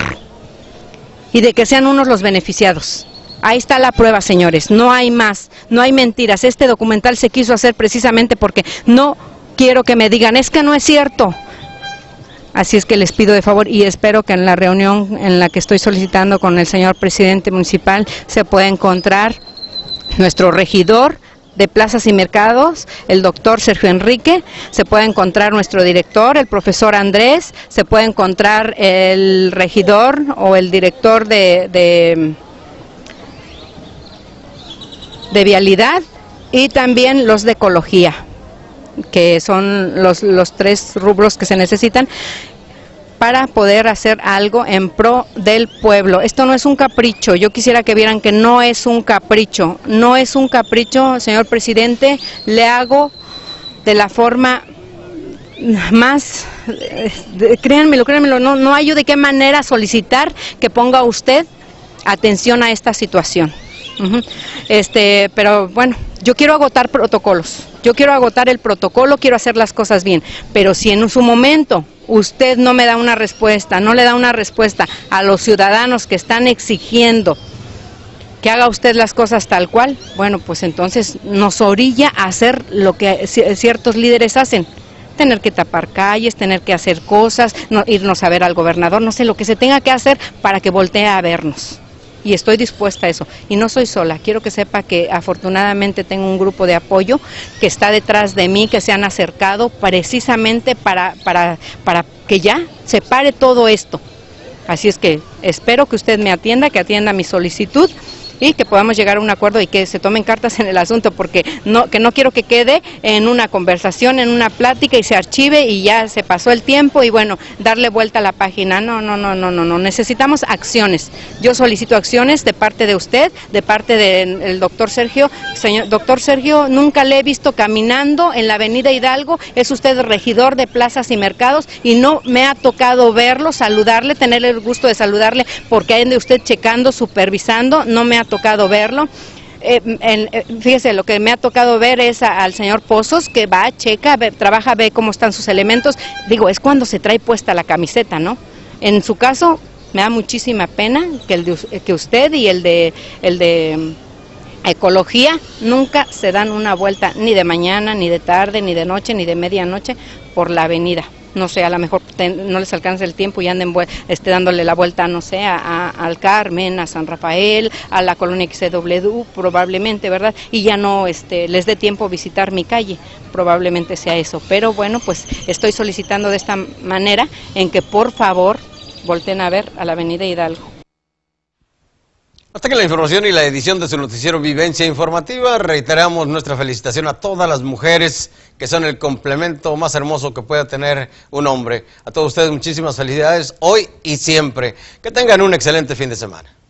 y de que sean unos los beneficiados. Ahí está la prueba, señores, no hay más, no hay mentiras. Este documental se quiso hacer precisamente porque no quiero que me digan, es que no es cierto. Así es que les pido de favor y espero que en la reunión en la que estoy solicitando con el señor presidente municipal se pueda encontrar nuestro regidor de Plazas y Mercados, el doctor Sergio Enrique, se puede encontrar nuestro director, el profesor Andrés, se puede encontrar el regidor o el director de, de, de Vialidad y también los de Ecología, que son los, los tres rubros que se necesitan para poder hacer algo en pro del pueblo. Esto no es un capricho, yo quisiera que vieran que no es un capricho, no es un capricho, señor presidente, le hago de la forma más, eh, créanmelo, créanmelo, no, no hay yo de qué manera solicitar que ponga usted atención a esta situación. Uh-huh. Este, pero bueno, yo quiero agotar protocolos, yo quiero agotar el protocolo, quiero hacer las cosas bien, pero si en su momento usted no me da una respuesta, no le da una respuesta a los ciudadanos que están exigiendo que haga usted las cosas tal cual, bueno, pues entonces nos orilla a hacer lo que ciertos líderes hacen, tener que tapar calles, tener que hacer cosas, no, irnos a ver al gobernador, no sé, lo que se tenga que hacer para que voltee a vernos. Y estoy dispuesta a eso, y no soy sola, quiero que sepa que afortunadamente tengo un grupo de apoyo que está detrás de mí, que se han acercado precisamente para, para, para que ya se pare todo esto. Así es que espero que usted me atienda, que atienda mi solicitud y que podamos llegar a un acuerdo y que se tomen cartas en el asunto, porque no, que no quiero que quede en una conversación, en una plática y se archive y ya se pasó el tiempo y bueno, darle vuelta a la página. No, no, no, no, no, no, necesitamos acciones. Yo solicito acciones de parte de usted, de parte del doctor Sergio. Señor doctor Sergio, nunca le he visto caminando en la avenida Hidalgo, es usted regidor de Plazas y Mercados y no me ha tocado verlo, saludarle, tenerle el gusto de saludarle porque ande usted checando, supervisando, no me ha tocado verlo. Eh, en, eh, fíjese, lo que me ha tocado ver es a, al señor Pozos, que va, checa, ve, trabaja, ve cómo están sus elementos. Digo, es cuando se trae puesta la camiseta, ¿no? En su caso, me da muchísima pena que, el de, que usted y el de, el de Ecología nunca se dan una vuelta, ni de mañana, ni de tarde, ni de noche, ni de medianoche, por la avenida. No sé, a lo mejor ten, no les alcanza el tiempo y anden este, dándole la vuelta, no sé, a, a, al Carmen, a San Rafael, a la colonia X W, probablemente, ¿verdad? Y ya no este, les dé tiempo visitar mi calle, probablemente sea eso. Pero bueno, pues estoy solicitando de esta manera en que por favor volteen a ver a la avenida Hidalgo. Hasta que la información y la edición de su noticiero Vivencia Informativa, reiteramos nuestra felicitación a todas las mujeres que son el complemento más hermoso que pueda tener un hombre. A todos ustedes muchísimas felicidades hoy y siempre. Que tengan un excelente fin de semana.